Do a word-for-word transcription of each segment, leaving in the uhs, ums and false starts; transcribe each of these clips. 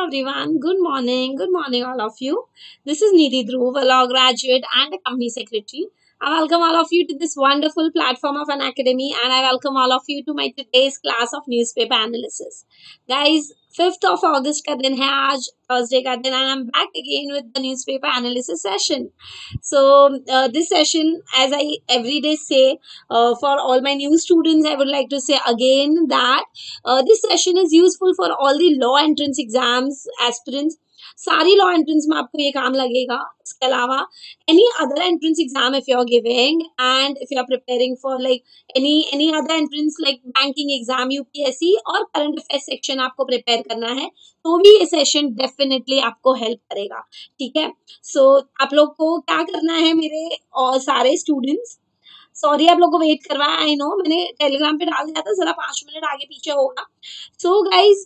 everyone. Good morning. Good morning, all of you. This is Nidhi Dhruv, a law graduate and a company secretary. I welcome all of you to this wonderful platform of an academy, and I welcome all of you to my today's class of newspaper analysis. Guys, fifth of August का दिन है आज, Thursday का दिन, and I'm back again with the newspaper analysis session. So uh, this session, as I every day say, uh, for all my new students, I would like to say again that uh, this session is useful for all the law entrance exams aspirants. सारी law entrance में आपको ये काम लगेगा. इसके अलावा any other entrance exam if you are giving and if you are preparing for like any any other entrance like banking exam, UPSC और current affair section आपको प्रिपेयर करना है, तो भी ये सेशन डेफिनेटली आपको हेल्प करेगा. ठीक है. सो so, आप लोग को क्या करना है मेरे और सारे स्टूडेंट्स, सॉरी आप लोग को वेट करवाया, आई नो मैंने टेलीग्राम पे डाल दिया था, जरा पांच मिनट आगे पीछे होगा. सो गाइज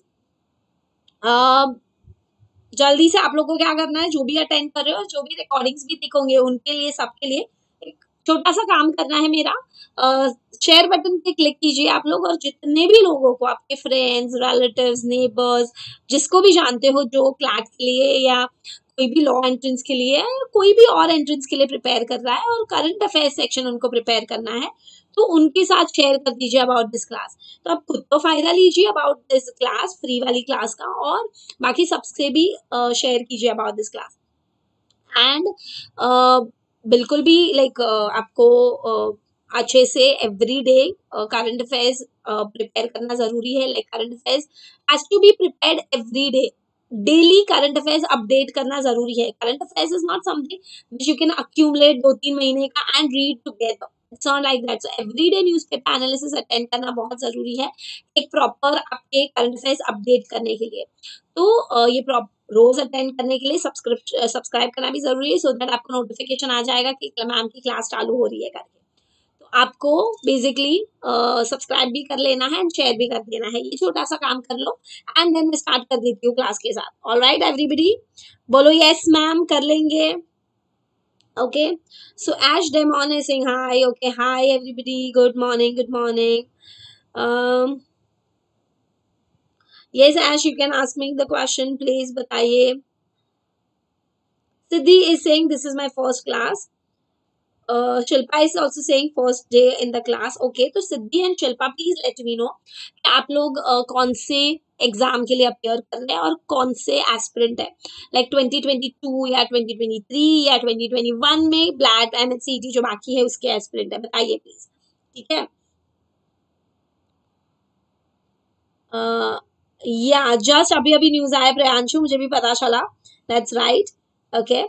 जल्दी से आप लोग को क्या करना है, जो भी अटेंड कर रहे हो, जो भी रिकॉर्डिंग्स भी दिखोगे उनके लिए, सबके लिए एक छोटा सा काम करना है मेरा. शेयर बटन पे क्लिक कीजिए आप लोग, और जितने भी लोगों को, आपके फ्रेंड्स, रिलेटिव्स, नेबर्स, जिसको भी जानते हो जो क्लैट के लिए या कोई भी लॉ एंट्रेंस के लिए, कोई भी और एंट्रेंस के लिए प्रिपेयर कर रहा है और करंट अफेयर सेक्शन उनको प्रिपेयर करना है, तो उनके साथ शेयर कर दीजिए अबाउट दिस क्लास. तो आप खुद तो फायदा लीजिए अबाउट दिस क्लास, फ्री वाली क्लास का, और बाकी सबसे भी शेयर uh, कीजिए about this class. And uh, बिल्कुल भी लाइक like, uh, आपको uh, अच्छे से every day current affairs prepare करना जरूरी है. Like current affairs has to be prepared every day. Daily current affairs update करना जरूरी है. Current affairs is not something which you can accumulate दो तीन महीने का and read together. It's not like that. So everyday newspaper analysis attend करना बहुत जरूरी है एक प्रॉपर आपके करंट अफेयर्स अपडेट करने के लिए. तो uh, ये रोज अटेंड करने के लिए सब्सक्रिप्शन सब्सक्राइब करना भी जरूरी है, सो दैट आपको नोटिफिकेशन आ जाएगा कि मैम की क्लास चालू हो रही है करके. तो आपको बेसिकली सब्सक्राइब भी कर लेना है एंड शेयर भी कर देना है. ये छोटा सा काम कर लो एंड देन मैं स्टार्ट कर देती हूँ क्लास के साथ. ऑलराइट एवरीबडी, बोलो यस मैम, कर लेंगे. Okay, so Ash Demon is saying hi. Okay, hi everybody. Good morning. Good morning. Um, yes, Ash, you can ask me the question, please. बताइए. Siddhi is saying this is my first class. Uh, Shilpa is also saying first day in the class. Okay, तो Siddhi and Shilpa, please let me know कि आप लोग uh, कौन से exam के लिए appear कर रहे हैं और कौन से एस्पिरेंट है. लाइक ट्वेंटी ट्वेंटी टू या ट्वेंटी ट्वेंटी थ्री या ट्वेंटी ट्वेंटी वन में ब्लैट एमएचसीटी जो बाकी है उसके एस्पिरेंट है, बताइए प्लीज. ठीक है. या जस्ट अभी अभी न्यूज आया प्रियांशु, मुझे भी पता चला. That's right. Okay,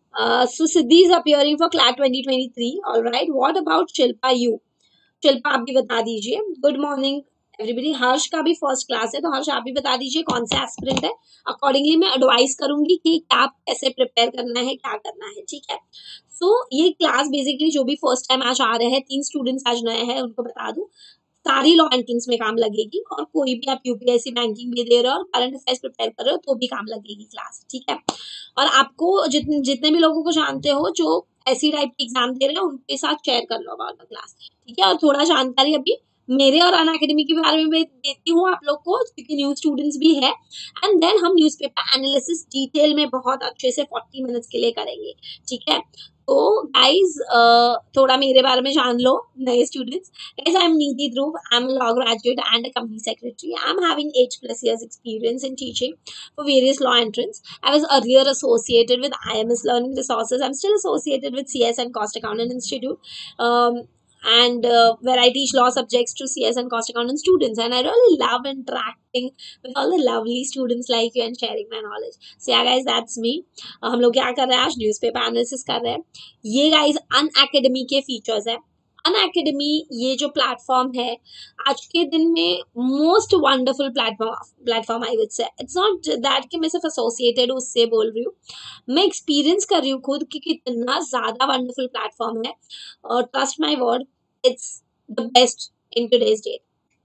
so Siddhi is appearing for CLAT twenty twenty three. Alright, what about Shilpa you? Shilpa आप भी बता दीजिए. Good morning everybody. हर्ष का भी फर्स्ट क्लास है, तो हर्ष आप भी बता दीजिए कौन सा एस्पिरेंट है. अकॉर्डिंगली मैं एडवाइस करूंगी कि क्या कैसे प्रिपेयर करना है, क्या करना है. ठीक है. सो so, ये क्लास बेसिकली जो भी फर्स्ट टाइम आज आ रहे हैं, तीन स्टूडेंट्स आज नए हैं, उनको बता दूं सारी लॉ एंट्रेंस में काम लगेगी, और कोई भी आप यूपीएससी बैंकिंग भी दे रहे हो और करंट अफेयर्स प्रिपेयर कर रहे हो तो भी काम लगेगी क्लास. ठीक है. और आपको जितने जितने भी लोगों को जानते हो जो ऐसी टाइप की एग्जाम दे रहे हैं, उनके साथ शेयर कर लो अबाउट द क्लास. ठीक है. और थोड़ा जानकारी अभी मेरे और अन अकेडमी के बारे में देती हूँ आप लोग को, क्योंकि न्यू स्टूडेंट्स भी है. एंड देन हम न्यूज़पेपर एनालिसिस डिटेल में बहुत अच्छे से फोर्टी मिनट्स के लिए करेंगे. ठीक है. तो गाइज थोड़ा मेरे बारे में जान लो नए students. Guys, I'm Nidhi Dhruv. I'm a law graduate and a company secretary. I'm having eight plus years experience in teaching for various law entrants. I was earlier associated with I M S Learning Resources. I'm still associated with C S and Cost Accountant Institute, um, and uh, where I teach law subjects to C S and Cost Accountant students. And I really love interacting with all the lovely students like you and sharing my knowledge. So yeah guys, that's me. uh, हम लोग क्या कर रहे हैं आज, newspaper analysis कर रहे हैं. ये गाइज अन अकेडमी के फीचर्स है. अन अकेडमी ये जो प्लेटफॉर्म है आज के दिन में most wonderful platform platform I would say. It's not that कि मैं सिर्फ एसोसिएटेड उससे बोल रही हूँ, मैं एक्सपीरियंस कर रही हूँ खुद कि कितना ज्यादा वंडरफुल प्लेटफॉर्म है. और trust my word, it's the best in today's date.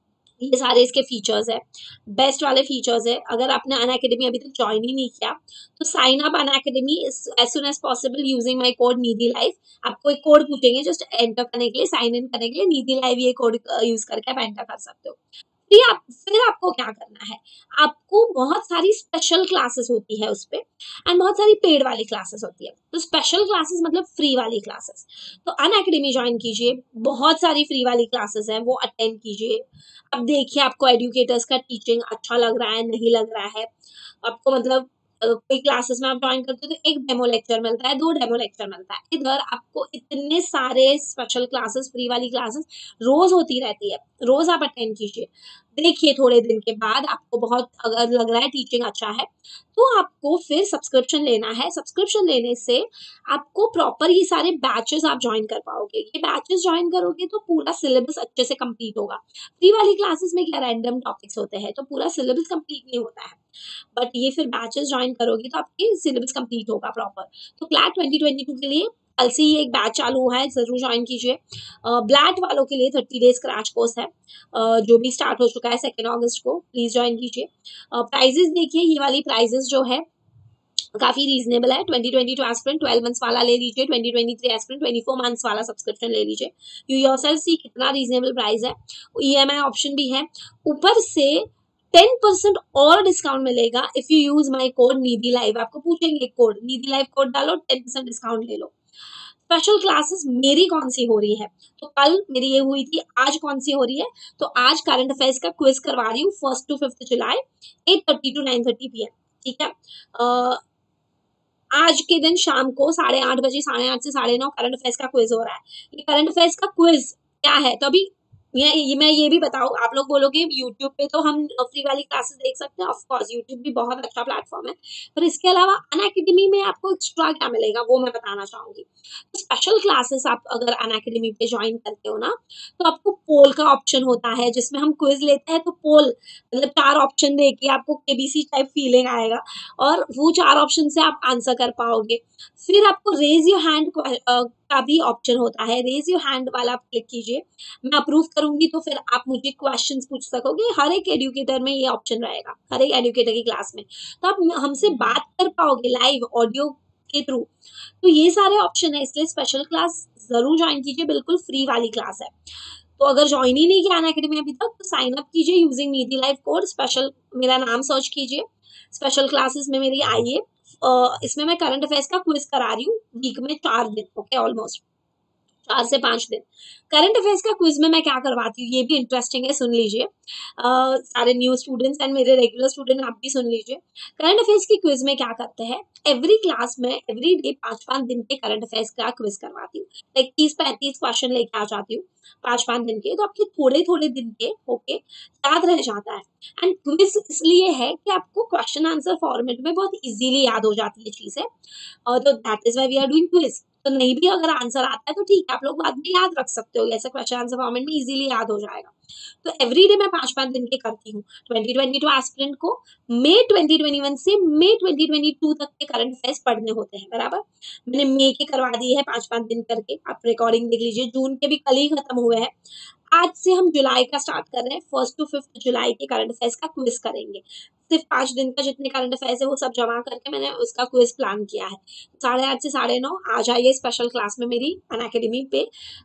ये सारे इसके फीचर्स है, बेस्ट वाले फीचर्स है. अगर आपने अन अकेडमी अभी तक ज्वाइन ही नहीं किया तो sign up Unacademy as soon as possible using my code Nidhi live. आपको एक कोड पूछेंगे जस्ट एंटर करने के लिए, साइन इन करने के लिए. नीदी लाइव ये कोड यूज करके आप एंटर कर सकते हो. फिर आप फिर आपको क्या करना है, आप आपको बहुत सारी स्पेशल क्लासेस होती है उस पे, एंड बहुत सारी पेड वाली क्लासेस होती है। तो स्पेशल क्लासेस मतलब फ्री वाली क्लासेस, तो अनअकैडमी ज्वाइन कीजिए, बहुत सारी फ्री वाली क्लासेस है वो अटेंड कीजिए। अब देखिए आपको एडुकेटर्स का टीचिंग अच्छा लग रहा है नहीं लग रहा है, आपको मतलब कोई क्लासेस में आप ज्वाइन करते हो तो एक डेमो लेक्चर मिलता है, दो डेमो लेक्चर मिलता है, इधर आपको इतने सारे स्पेशल क्लासेस फ्री वाली क्लासेस रोज होती रहती है, रोज आप अटेंड कीजिए। देखिए थोड़े दिन के बाद आपको बहुत अगर लग रहा है टीचिंग अच्छा है तो आपको फिर सब्सक्रिप्शन लेना है। सब्सक्रिप्शन लेने से आपको प्रॉपर ये सारे बैचेस आप ज्वाइन कर पाओगे। ये बैचेस ज्वाइन करोगे तो पूरा सिलेबस अच्छे से कंप्लीट होगा। फ्री वाली क्लासेस में क्या रैंडम टॉपिक्स होते हैं तो पूरा सिलेबस कंप्लीट नहीं होता है, बट ये फिर बैचेस ज्वाइन करोगे तो आपकी सिलेबस कंप्लीट होगा प्रॉपर। तो क्लैट ट्वेंटी ट्वेंटी टू के लिए कल से ये एक बैच चालू हुआ है, जरूर ज्वाइन कीजिए। ब्लैट वालों के लिए थर्टी डेज क्रैश कोर्स है uh, जो भी स्टार्ट हो चुका है सेकेंड अगस्त को, प्लीज ज्वाइन कीजिए। प्राइजेस देखिए, ये वाली प्राइजेस जो है काफी रीजनेबल है। Twenty twenty two aspirant twelve months वाला ले लीजिए, twenty twenty three aspirant twenty four months वाला सब्सक्रिप्शन ले लीजिए। यू योरसेल्फ सी कितना रीजनेबल प्राइस है। ईएमआई ऑप्शन भी है, ऊपर से टेन परसेंट और डिस्काउंट मिलेगा if you use my code Nidhi live. आपको पूछेंगे कोड नीदी लाइव, कोड डालो, टेन परसेंट डिस्काउंट ले लो। स्पेशल क्लासेस मेरी कौन सी हो रही है, तो कल मेरी ये हुई थी, आज कौन सी हो रही है, तो आज करंट अफेयर्स का क्विज करवा रही हूँ फर्स्ट टू फिफ्थ जुलाई eight thirty to nine thirty P M, ठीक है। uh, आज के दिन शाम को साढ़े आठ बजे, साढ़े आठ से साढ़े नौ करंट अफेयर्स का क्विज हो रहा है। ये करंट अफेयर्स का क्विज क्या है, तो अभी ये, ये मैं ये भी बताऊं, आप लोग बोलोगे यूट्यूब पे तो हम फ्री वाली क्लासेस देख सकते हैं, ऑफ कोर्स यूट्यूब भी बहुत अच्छा प्लेटफॉर्म है, पर इसके अलावा अनअकैडमी में आपको एक्स्ट्रा क्या मिलेगा वो मैं बताना चाहूंगी। तो स्पेशल क्लासेस आप अगर अनअकैडमी पे ज्वाइन करते हो ना, तो आपको पोल का ऑप्शन होता है जिसमें हम क्विज लेते हैं, तो पोल मतलब चार ऑप्शन दे के आपको केबीसी टाइप फीलिंग आएगा और वो चार ऑप्शन से आप आंसर कर पाओगे। फिर आपको रेज योर हैंड का भी ऑप्शन होता है, रेज योर हैंड वाला आप क्लिक कीजिए, मैं अप्रूव करूंगी तो फिर आप मुझे क्वेश्चंस पूछ सकोगे। हर एक एडुकेटर में ये ऑप्शन रहेगा, हर एक एडुकेटर की क्लास में, तो आप हमसे बात कर पाओगे लाइव ऑडियो के थ्रू। तो ये सारे ऑप्शन है, इसलिए स्पेशल क्लास जरूर ज्वाइन कीजिए, बिल्कुल फ्री वाली क्लास है। तो अगर ज्वाइन ही नहीं किया अनअकैडमी अभी तक तो साइन अप कीजिए using Nidhi live code special, मेरा नाम सर्च कीजिए, स्पेशल क्लासेस में मेरी आइए। इसमें मैं करंट अफेयर्स का क्विज करा रही हूँ वीक में चार दिन, ओके, ऑलमोस्ट चार से पांच दिन। करंट अफेयर्स का क्विज में मैं क्या करवाती हूँ ये भी इंटरेस्टिंग है, सुन लीजिए। uh, सारे न्यू स्टूडेंट्स एंड मेरे रेगुलर स्टूडेंट आप भी सुन लीजिए। करंट अफेयर्स की क्विज में क्या करते हैं, एवरी क्लास में एवरी डे पांच पांच दिन के करंट अफेयर्स का क्विज करवाती हूँ, लाइक तीस पैंतीस क्वेश्चन लेके आ जाती हूँ पांच पांच दिन के, तो आपके थोड़े थोड़े दिन के होके याद रह जाता है। एंड क्विज इसलिए है कि आपको क्वेश्चन आंसर फॉर्मेट में बहुत इजीली याद हो जाती है चीजें, और तो that is why we are doing quiz. तो नहीं भी अगर आंसर आता है तो ठीक है, आप लोग बाद में याद रख सकते हो, ऐसा क्वेश्चन आंसर फॉर्मेट में इजीली याद हो जाएगा। तो एवरीडे मैं पांच पांच दिन के करती हूँ। ट्वेंटी ट्वेंटी टू एस्पिरेंट को मई ट्वेंटी ट्वेंटी वन से मई ट्वेंटी ट्वेंटी टू तक के करंट अफेयर्स पढ़ने होते हैं, बराबर। मैंने मई के करवा दिए है पांच पांच दिन करके, आप रिकॉर्डिंग देख लीजिए। जून के भी कल ही खत्म हुए हैं। आज से हम जुलाई का स्टार्ट कर रहे हैं, फर्स्ट टू फिफ्थ जुलाई के करंट अफेयर्स का क्विज करेंगे। सिर्फ पांच दिन का जितने करंट अफेयर्स है वो सब जमा करके मैंने उसका क्विज प्लान किया है। साढ़े आठ से साढ़े नौ आ जाइए स्पेशल क्लास में मेरी अनअकैडमी पे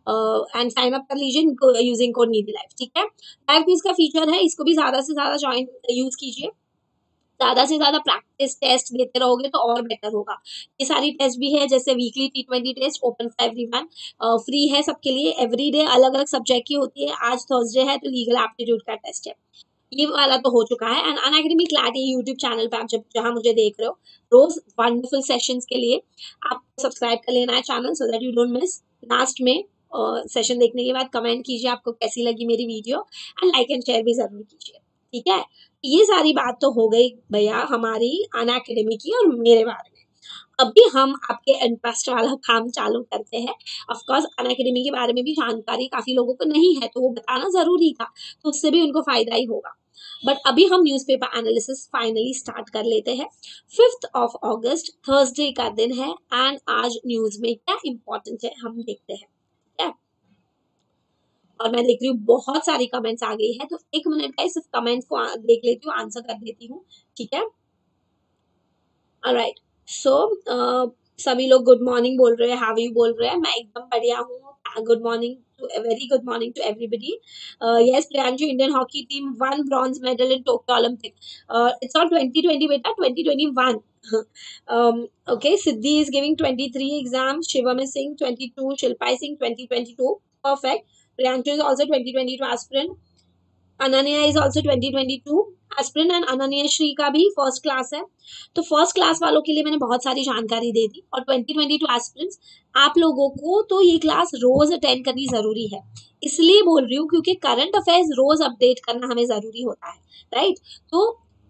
एंड साइन अप कर लीजिए यूजिंग कोड नीति लाइव, ठीक है। लाइव क्विज का फीचर है, इसको भी ज्यादा से ज्यादा ज्वाइन यूज कीजिए, ज्यादा से ज्यादा प्रैक्टिस टेस्ट देते रहोगे तो और बेटर होगा। ये सारी टेस्ट भी है, जैसे weekly T twenty test open for everyone, free है सबके लिए, एवरीडे अलग अलग सब्जेक्ट की होती है। आज थर्सडे है तो लीगल एप्टीट्यूड का टेस्ट है, ये वाला तो हो चुका है। एंड अनअकैडमी क्लैट ये यूट्यूब चैनल पे आप जब जहां मुझे देख रहे हो रोज वंडरफुल सेशंस के लिए आपको सब्सक्राइब कर लेना है channel, so that you don't miss. Last में सेशन uh, देखने के बाद कमेंट कीजिए आपको कैसी लगी मेरी video, and like and share भी जरूर कीजिए, ठीक है। ये सारी बात तो हो गई भैया हमारी अनअकैडमी की और मेरे बारे में। अभी हम आपके इंटरेस्ट वाला काम चालू करते हैं। ऑफ कोर्स अनअकैडमी के बारे में भी जानकारी काफी लोगों को नहीं है, तो वो बताना जरूरी था, तो उससे भी उनको फायदा ही होगा। बट अभी हम न्यूज़पेपर एनालिसिस फाइनली स्टार्ट कर लेते हैं। फिफ्थ ऑफ अगस्त थर्सडे का दिन है, एंड आज न्यूज में क्या इंपॉर्टेंट है हम देखते हैं, ठीक है। और मैं देख रही हूँ बहुत सारी कमेंट्स आ गई है, तो एक मिनट का सिर्फ कमेंट्स को देख लेती हूँ, आंसर कर देती हूँ, ठीक है। ऑलराइट, सो सभी लोग गुड मॉर्निंग बोल रहे हैं, हाउ यू बोल रहे हैं, मैं एकदम बढ़िया हूँ, Good morning to a very good morning to everybody. Uh, yes, Priyanshu, Indian hockey team won bronze medal in Tokyo Olympic. Uh, it's not twenty twenty, beta, twenty twenty-one. um, okay, Siddhi is giving twenty-three exams. Shivam is saying twenty-two. Shilpa is saying twenty twenty-two. Perfect. Priyanshu is also twenty twenty-two aspirant. Ananya is also twenty twenty two aspirant and Ananya Shri का भी first class है. तो first class वालों के लिए मैंने बहुत सारी जानकारी दे दी. और ट्वेंटी ट्वेंटी टू एस्पिरेंट्स आप लोगों को तो ये क्लास रोज अटेंड करनी जरूरी है. इसलिए बोल रही हूँ क्योंकि करंट अफेयर्स रोज अपडेट करना हमें जरूरी होता है, राइट. तो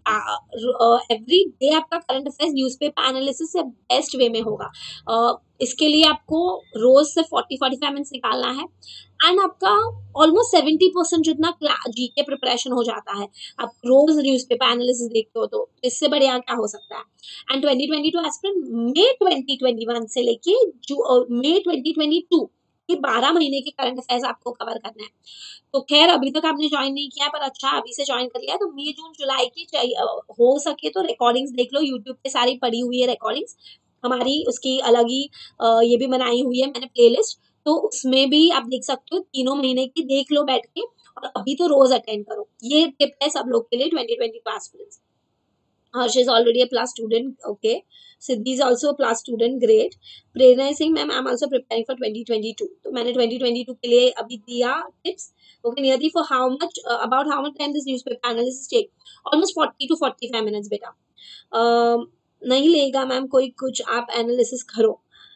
एवरी डे आपका करंट अफेयर्स न्यूज़पेपर एनालिसिस से बेस्ट वे में होगा. uh, इसके लिए आपको रोज से फोर्टी फोर्टी फाइव मिनट्स निकालना है एंड आपका ऑलमोस्ट सेवेंटी परसेंट जितना जी के प्रिपरेशन हो जाता है. आप रोज न्यूज़पेपर एनालिसिस देखते हो तो इससे बढ़िया क्या हो सकता है. And twenty twenty two aspirant मई ट्वेंटी ट्वेंटी वन से लेके मई ट्वेंटी ट्वेंटी टू ये बारह महीने के करंट अफेयर्स आपको कवर करना है. तो खैर अभी तक आपने ज्वाइन नहीं किया पर अच्छा अभी से ज्वाइन कर लिया तो मई जून जुलाई की चाहिए हो सके तो रिकॉर्डिंग्स देख लो. यूट्यूब पे सारी पड़ी हुई है रिकॉर्डिंग्स हमारी, उसकी अलग ही ये भी बनाई हुई है मैंने प्लेलिस्ट. तो उसमें भी आप देख सकते हो तीनों महीने की देख लो बैठ के. और अभी तो रोज अटेंड करो. ये टिप है सब लोग के लिए twenty twenty two aspirants. Harsh is already a plus student. Okay. Siddhi is also a plus student. Great. Prerna is saying, ma'am, I'm also preparing for twenty twenty-two. तो मैंने twenty twenty-two के लिए अभी दिया tips. Okay, Niyati, for how much uh, about how much time this newspaper analysis take? Almost forty to forty-five minutes, बेटा. uh, नहीं लेगा ma'am कोई कुछ, आप एनालिसिस करो.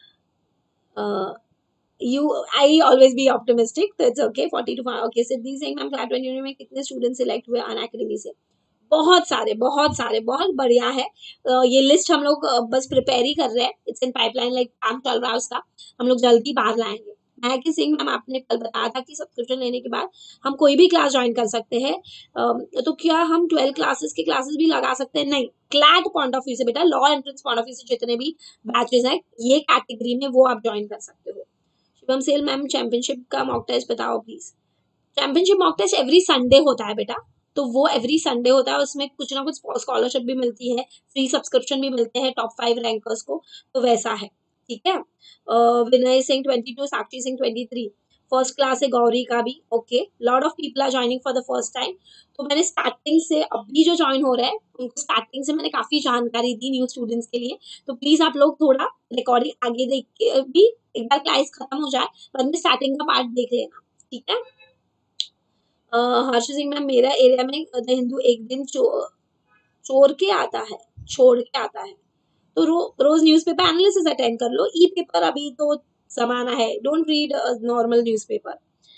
uh, you I always be optimistic, so it's okay. forty to five. Okay, Siddhi is saying, ma'am class twenty में कितने student select हुए अन अकेडमी से? बहुत सारे बहुत सारे बहुत बढ़िया है. ये लिस्ट हम लोग बस प्रिपेयर ही कर रहे हैं. इट्स इन पाइपलाइन, लाइक काम चल रहा है उसका. हम लोग जल्दी बाहर लाएंगे. महक सिंह मैम आपने कल बताया था कि सब्सक्रिप्शन लेने के बाद हम कोई भी क्लास ज्वाइन कर सकते हैं. तो क्या हम ट्वेल्व क्लासेस की क्लासेस भी लगा सकते हैं? नहीं, क्लैट पॉइंट ऑफ व्यू से बेटा, law entrance point of view से जितने भी बैचेस हैं ये कैटेगरी में वो आप ज्वाइन कर सकते हो. शिवम सेल मैम चैंपियनशिप का मॉक टेस्ट बताओ please. Championship mock test every Sunday होता है बेटा, तो वो एवरी संडे होता है. उसमें कुछ ना कुछ स्कॉलरशिप भी मिलती है, फ्री सब्सक्रिप्शन भी मिलते हैं टॉप फाइव रैंकर्स को. तो वैसा है, ठीक है. Vinay Singh twenty two, Sakshi Singh twenty three. First class है गौरी का भी. Okay, lot of people are joining for the first time. तो मैंने स्टार्टिंग से अभी जो ज्वाइन हो रहे हैं उनको स्टार्टिंग से मैंने काफी जानकारी दी न्यू स्टूडेंट्स के लिए. तो प्लीज आप लोग थोड़ा रिकॉर्डिंग आगे देख के भी एक बार क्लास खत्म हो जाए पर स्टार्टिंग का पार्ट देख लेना, ठीक है. हर्ष सिंह मैम मेरा एरिया में द हिंदू एक दिन चो, चोर के आता है छोड़ के आता है. तो रो, रोज न्यूज़पेपर एनालिसिस अटेंड कर लो. ई पेपर अभी तो जमाना है, don't read normal newspaper.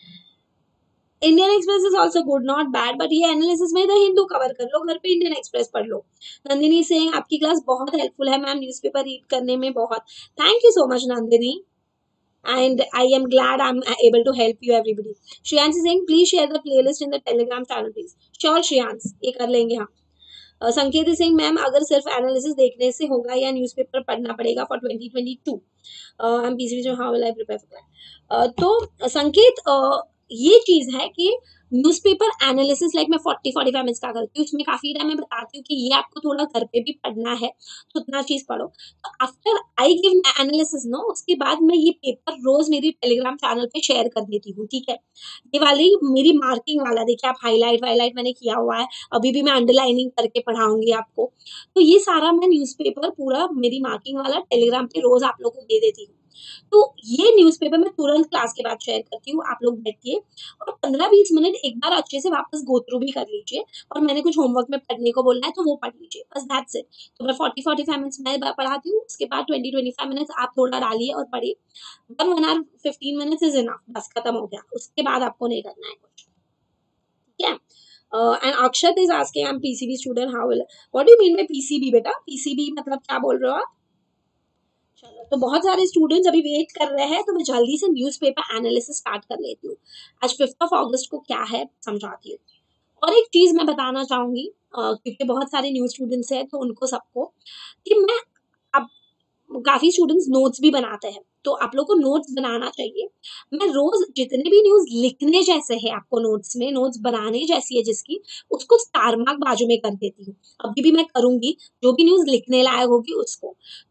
Indian Express is also good, not bad, but ये एनालिसिस में द हिंदू कवर कर लो, घर पे इंडियन एक्सप्रेस पढ़ लो. नंदिनी सिंह आपकी क्लास बहुत हेल्पफुल है मैम न्यूज़पेपर रीड करने में. बहुत thank you so much Nandini, and I am glad I'm able to help you everybody. Shriyans is saying please share the playlist in the telegram channel please. Sure Shriyans, ये कर लेंगे हम. uh, संकेत is saying ma'am अगर सिर्फ analysis देखने से होगा या न्यूज़पेपर पढ़ना पड़ेगा फॉर ट्वेंटी ट्वेंटी टू. हम पीसीबी जो how will I prepare for that. तो संकेत uh, ये चीज है कि न्यूज़पेपर एनालिसिस लाइक मैं फोर्टी फोर्टी फाइव मिनट्स का करती हूँ, उसमें काफी टाइम मैं बताती हूँ कि ये आपको थोड़ा घर पे भी पढ़ना है तो उतना चीज पढ़ो. तो after I give analysis no, उसके बाद मैं ये पेपर रोज मेरी टेलीग्राम चैनल पे शेयर कर देती हूँ, ठीक है. ये वाली मेरी मार्किंग वाला देखिए आप, हाईलाइट वाईलाइट मैंने किया हुआ है. अभी भी मैं अंडरलाइनिंग करके पढ़ाऊंगी आपको. तो ये सारा मैं न्यूज़पेपर पूरा मेरी मार्किंग वाला टेलीग्राम पे रोज आप लोग को दे देती हूँ. तो ये न्यूज़पेपर मैं तुरंत क्लास के बाद शेयर करती हूँ. आप लोग बैठिए और पंद्रह बीस मिनट एक बार अच्छे से वापस गो थ्रू भी कर लीजिए. और मैंने कुछ होमवर्क में पढ़ने को बोलना है तो वो पढ़ लीजिए, बस दैट्स इट. तो मैं फोर्टी फोर्टी फाइव मिनट्स मैं पढ़ाती हूँ, उसके बाद ट्वेंटी ट्वेंटी फाइव मिनट्स आप थोड़ा डालिए और पढ़िए. One one hour fifteen minutes is enough, बस खत्म हो गया. उसके बाद आपको नहीं करना है कुछ, ठीक है. And Akshat is asking I am PCB student how will, what do you mean by PCB बेटा? पीसीबी मतलब क्या बोल रहे हो आप? चलो, तो बहुत सारे स्टूडेंट्स अभी वेट कर रहे हैं तो मैं जल्दी से न्यूज़पेपर एनालिसिस स्टार्ट कर लेती हूँ. आज फिफ्थ ऑफ अगस्त को क्या है समझाती हूँ. और एक चीज मैं बताना चाहूंगी क्योंकि बहुत सारे न्यू स्टूडेंट्स हैं तो उनको सबको कि मैं अब काफी स्टूडेंट्स नोट्स भी बनाते हैं तो आप लोग को नोट्स बनाना चाहिए. मैं रोज जितने भी न्यूज लिखने जैसे है आपको नोट्स में, नोट्स बनाने जैसी है जिसकी, उसको स्टार मार्क बाजू में कर देती हूँ. अभी भी मैं करूंगी जो भी न्यूज लिखने लायक होगी उसको. तो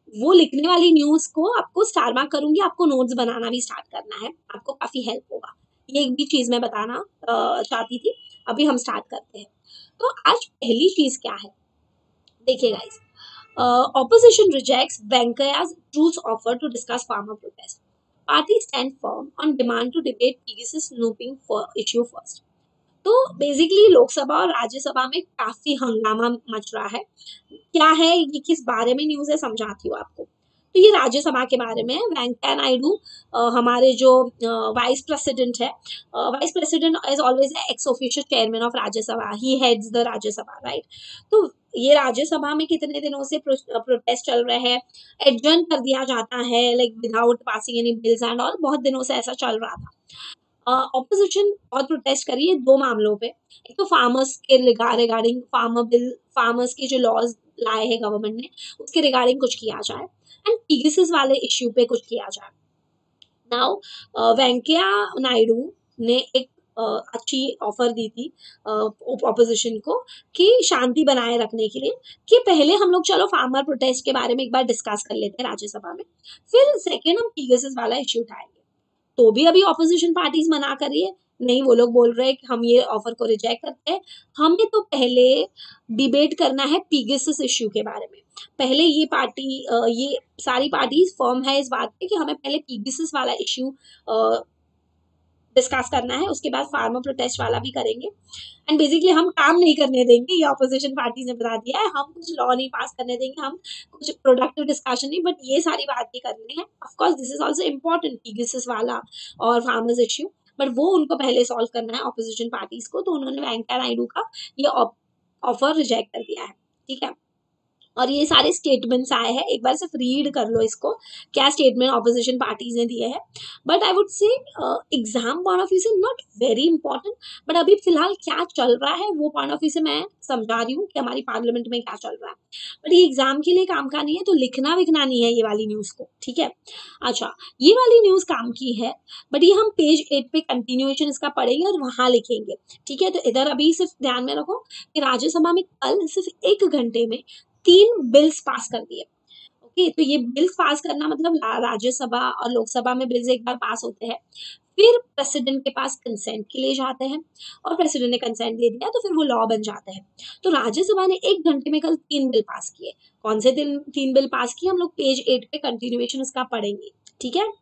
वो लिखने वाली न्यूज को आपको स्टार मार्क करूंगी, आपको नोट्स बनाना भी स्टार्ट करना है, आपको काफी हेल्प होगा। ये एक भी चीज मैं बताना चाहती थी। अभी हम स्टार्ट करते हैं। तो आज पहली चीज क्या है, देखिए guys, opposition rejects Venkaiah's truce offer to discuss farmer protest. Parties stand firm on demand to debate Pegasus snooping for issue first. तो बेसिकली लोकसभा और राज्यसभा में काफी हंगामा मच रहा है। क्या है ये, किस बारे में न्यूज है, समझाती हूँ आपको। तो ये राज्यसभा के बारे में है। वेंकैया नायडू हमारे जो वाइस प्रेसिडेंट है, vice president is always ex officio chairman of Rajya Sabha, he heads the Rajya Sabha, right. तो ये राज्यसभा में कितने दिनों से प्रोटेस्ट चल रहे हैं, एडजर्न कर दिया जाता है like without passing any bills and all, बहुत दिनों से ऐसा चल रहा था। ऑपोजिशन uh, बहुत प्रोटेस्ट करी है दो मामलों पे। एक तो फार्मर्स के रिगार्डिंग फार्मर बिल, फार्मर्स के जो लॉज लाए हैं गवर्नमेंट ने, उसके रिगार्डिंग कुछ किया जाए, एंड पीगसिस वाले इश्यू पे कुछ किया जाए। नाउ वेंकैया नायडू ने एक uh, अच्छी ऑफर दी थी ऑपोजिशन uh, को कि शांति बनाए रखने के लिए, कि पहले हम लोग चलो फार्मर प्रोटेस्ट के बारे में एक बार डिस्कस कर लेते हैं राज्यसभा में, फिर सेकेंड हम पीगसिस वाला इश्यू उठाएंगे। तो भी अभी ऑपोजिशन पार्टीज मना कर रही है, नहीं, वो लोग बोल रहे हैं कि हम ये ऑफर को रिजेक्ट करते हैं, हमें तो पहले डिबेट करना है पीगसिस इश्यू के बारे में। पहले ये पार्टी, ये सारी पार्टीज फर्म है इस बात पे कि हमें पहले पीगसिस वाला इश्यू डिस्कस करना है, उसके बाद फार्मर प्रोटेस्ट वाला भी करेंगे। एंड बेसिकली हम काम नहीं करने देंगे, ये ऑपोजिशन पार्टी ने बता दिया है, हम कुछ लॉ नहीं पास करने देंगे, हम कुछ प्रोडक्टिव डिस्कशन नहीं, बट ये सारी बातें करनी है। Of course this is also important, Pegasus वाला और फार्मर्स इश्यू, बट वो उनको पहले सॉल्व करना है ऑपोजिशन पार्टीज को। तो उन्होंने वेंकैया नायडू का ये ऑफर रिजेक्ट कर दिया है, ठीक है। और ये सारे स्टेटमेंट्स आए हैं, एक बार सिर्फ रीड कर लो इसको, क्या स्टेटमेंट ऑपोजिशन पार्टीज ने दिए हैं। But I would say exam point of view से नॉट वेरी इंपॉर्टेंट, बट अभी फिलहाल क्या चल रहा है वो पॉइंट ऑफ व्यू से मैं समझा रही हूँ कि हमारी पार्लियामेंट में क्या चल रहा है। बट ये एग्जाम के लिए काम का नहीं है, तो लिखना विखना नहीं है ये वाली न्यूज को, ठीक है। अच्छा, ये वाली न्यूज काम की है, बट ये हम पेज एट पे कंटिन्यूएशन इसका पढ़ेंगे और वहां लिखेंगे, ठीक है। तो इधर अभी सिर्फ ध्यान में रखो कि राज्यसभा में कल सिर्फ एक घंटे में तीन बिल्स पास कर दिए। ओके, तो ये बिल्स पास करना मतलब राज्यसभा और लोकसभा में बिल्स एक बार पास होते हैं, फिर प्रेसिडेंट के पास कंसेंट के लिए जाते हैं, और प्रेसिडेंट ने कंसेंट दे दिया तो फिर वो लॉ बन जाते हैं। तो राज्यसभा ने एक घंटे में कल तीन बिल पास किए। कौन से तीन तीन बिल पास किए, हम लोग पेज एट पे कंटिन्यूएशन उसका पढ़ेंगे, ठीक है।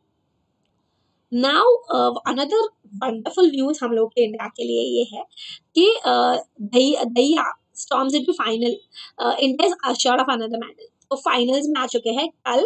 नाउ अनदर वंडरफुल न्यूज हम लोग के इंडिया के लिए ये है कि दैया storms into final. uh, India is assured of another medal. तो फाइनल्स में आ चुके हैं कल,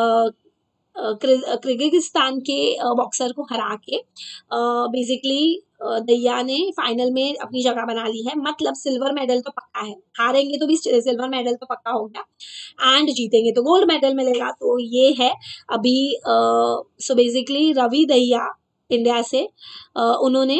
किर्गिस्तान के बॉक्सर को हरा के बेसिकली दैया ने फाइनल में अपनी जगह बना ली है। मतलब सिल्वर मेडल तो पक्का है, हारेंगे तो भी सिल्वर मेडल तो पक्का हो गया, एंड जीतेंगे तो गोल्ड मेडल मिलेगा। तो ये है अभी। सो बेसिकली रवि दैया इंडिया से, uh, उन्होंने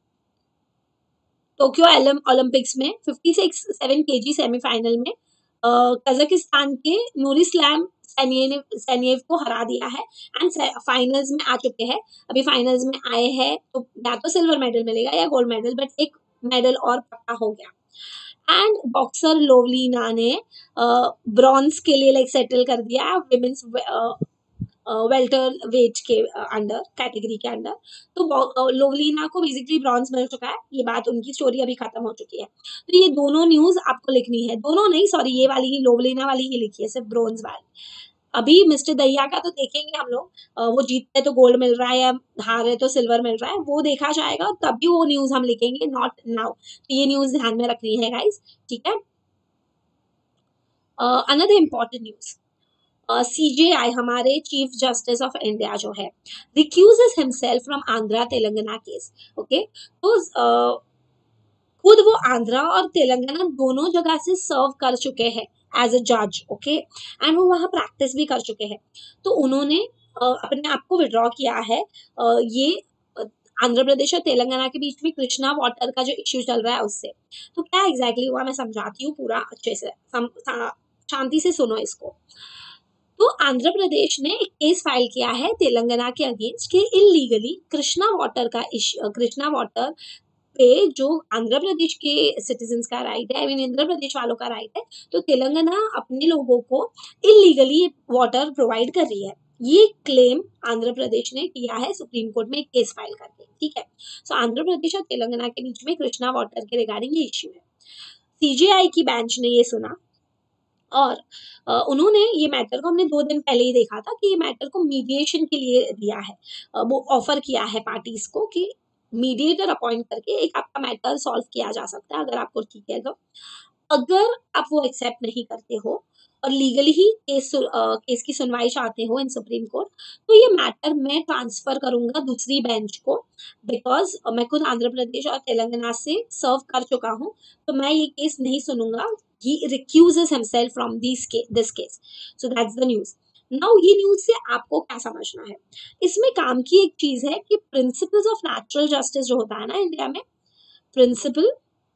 टोक्यो ओलंपिक्स में सत्तावन केजी सेमीफाइनल में कजाकिस्तान के नूरिस्लाम सैनियेव को हरा दिया है, एंड फाइनल्स में आ चुके हैं। अभी फाइनल्स में आए हैं तो या तो सिल्वर मेडल मिलेगा या गोल्ड मेडल, बट एक मेडल और पक्का हो गया। एंड बॉक्सर लोवलीना ने ब्रॉन्ज के लिए लाइक सेटल कर दिया विमेंस वेल्टर वेट के अंडर, कैटेगरी के अंडर। तो लोवलीना को बेसिकली ब्रॉन्ज मिल चुका है, ये बात उनकी स्टोरी अभी खत्म हो चुकी है। तो ये दोनों न्यूज आपको लिखनी है, दोनों नहीं सॉरी, ये वाली ही लोवलीना वाली ही लिखी है, सिर्फ ब्रॉन्ज वाली। अभी मिस्टर दैया का तो देखेंगे हम लोग, वो जीतते तो गोल्ड मिल रहा है या हार है तो सिल्वर मिल रहा है, वो देखा जाएगा, तभी वो न्यूज हम लिखेंगे, नॉट नाउ। तो ये न्यूज ध्यान में रखनी है गाइस, ठीक है। Another important news, CJI uh, हमारे चीफ जस्टिस ऑफ इंडिया जो है, recuses himself from Andhra Telangana case. Okay, तो uh, खुद वो आंध्रा और तेलंगाना दोनों जगह से सर्व कर चुके हैं एज अ जज, ओके, एंड वो वहां प्रैक्टिस भी कर चुके हैं। तो उन्होंने uh, अपने आप को विड्रॉ किया है। uh, ये आंध्र प्रदेश और तेलंगाना के बीच में कृष्णा वाटर का जो इश्यू चल रहा है उससे। तो क्या एग्जैक्टली exactly हुआ मैं समझाती हूँ पूरा अच्छे से, शांति से सुनो इसको। तो आंध्र प्रदेश ने एक केस फाइल किया है तेलंगाना के अगेंस्ट कि इलीगली कृष्णा वाटर का कृष्णा वाटर पे जो आंध्र प्रदेश के सिटीजन्स का राइट है, आई मीन आंध्र प्रदेश वालों का राइट है, तो तेलंगाना अपने लोगों को इलीगली वाटर प्रोवाइड कर रही है। ये क्लेम आंध्र प्रदेश ने किया है सुप्रीम कोर्ट में एक केस फाइल करके, ठीक है। सो आंध्र प्रदेश और तेलंगाना के बीच में कृष्णा वाटर के रिगार्डिंग ये इश्यू है। सीजेआई की बेंच ने ये सुना और uh, उन्होंने ये मैटर को, हमने दो दिन पहले ही देखा था कि ये मैटर को मीडिएशन के लिए दिया है, uh, वो ऑफर किया है पार्टीज को कि मीडिएटर अपॉइंट करके एक आपका मैटर सॉल्व किया जा सकता है अगर आपको ठीक है तो। अगर आप वो एक्सेप्ट नहीं करते हो और लीगली ही केस केस की सुनवाई चाहते हो इन सुप्रीम कोर्ट, तो ये मैटर मैं ट्रांसफर करूंगा दूसरी बेंच को, बिकॉज मैं खुद आंध्र प्रदेश और तेलंगाना से सर्व कर चुका हूँ, तो मैं ये केस नहीं सुनूंगा। he recuses himself from this case, this case. So that's the news. Now ये न्यूज से आपको क्या समझना है? इसमें काम की एक चीज है कि प्रिंसिपल्स ऑफ नेचुरल जस्टिस जो होता है ना इंडिया में, प्रिंसिपल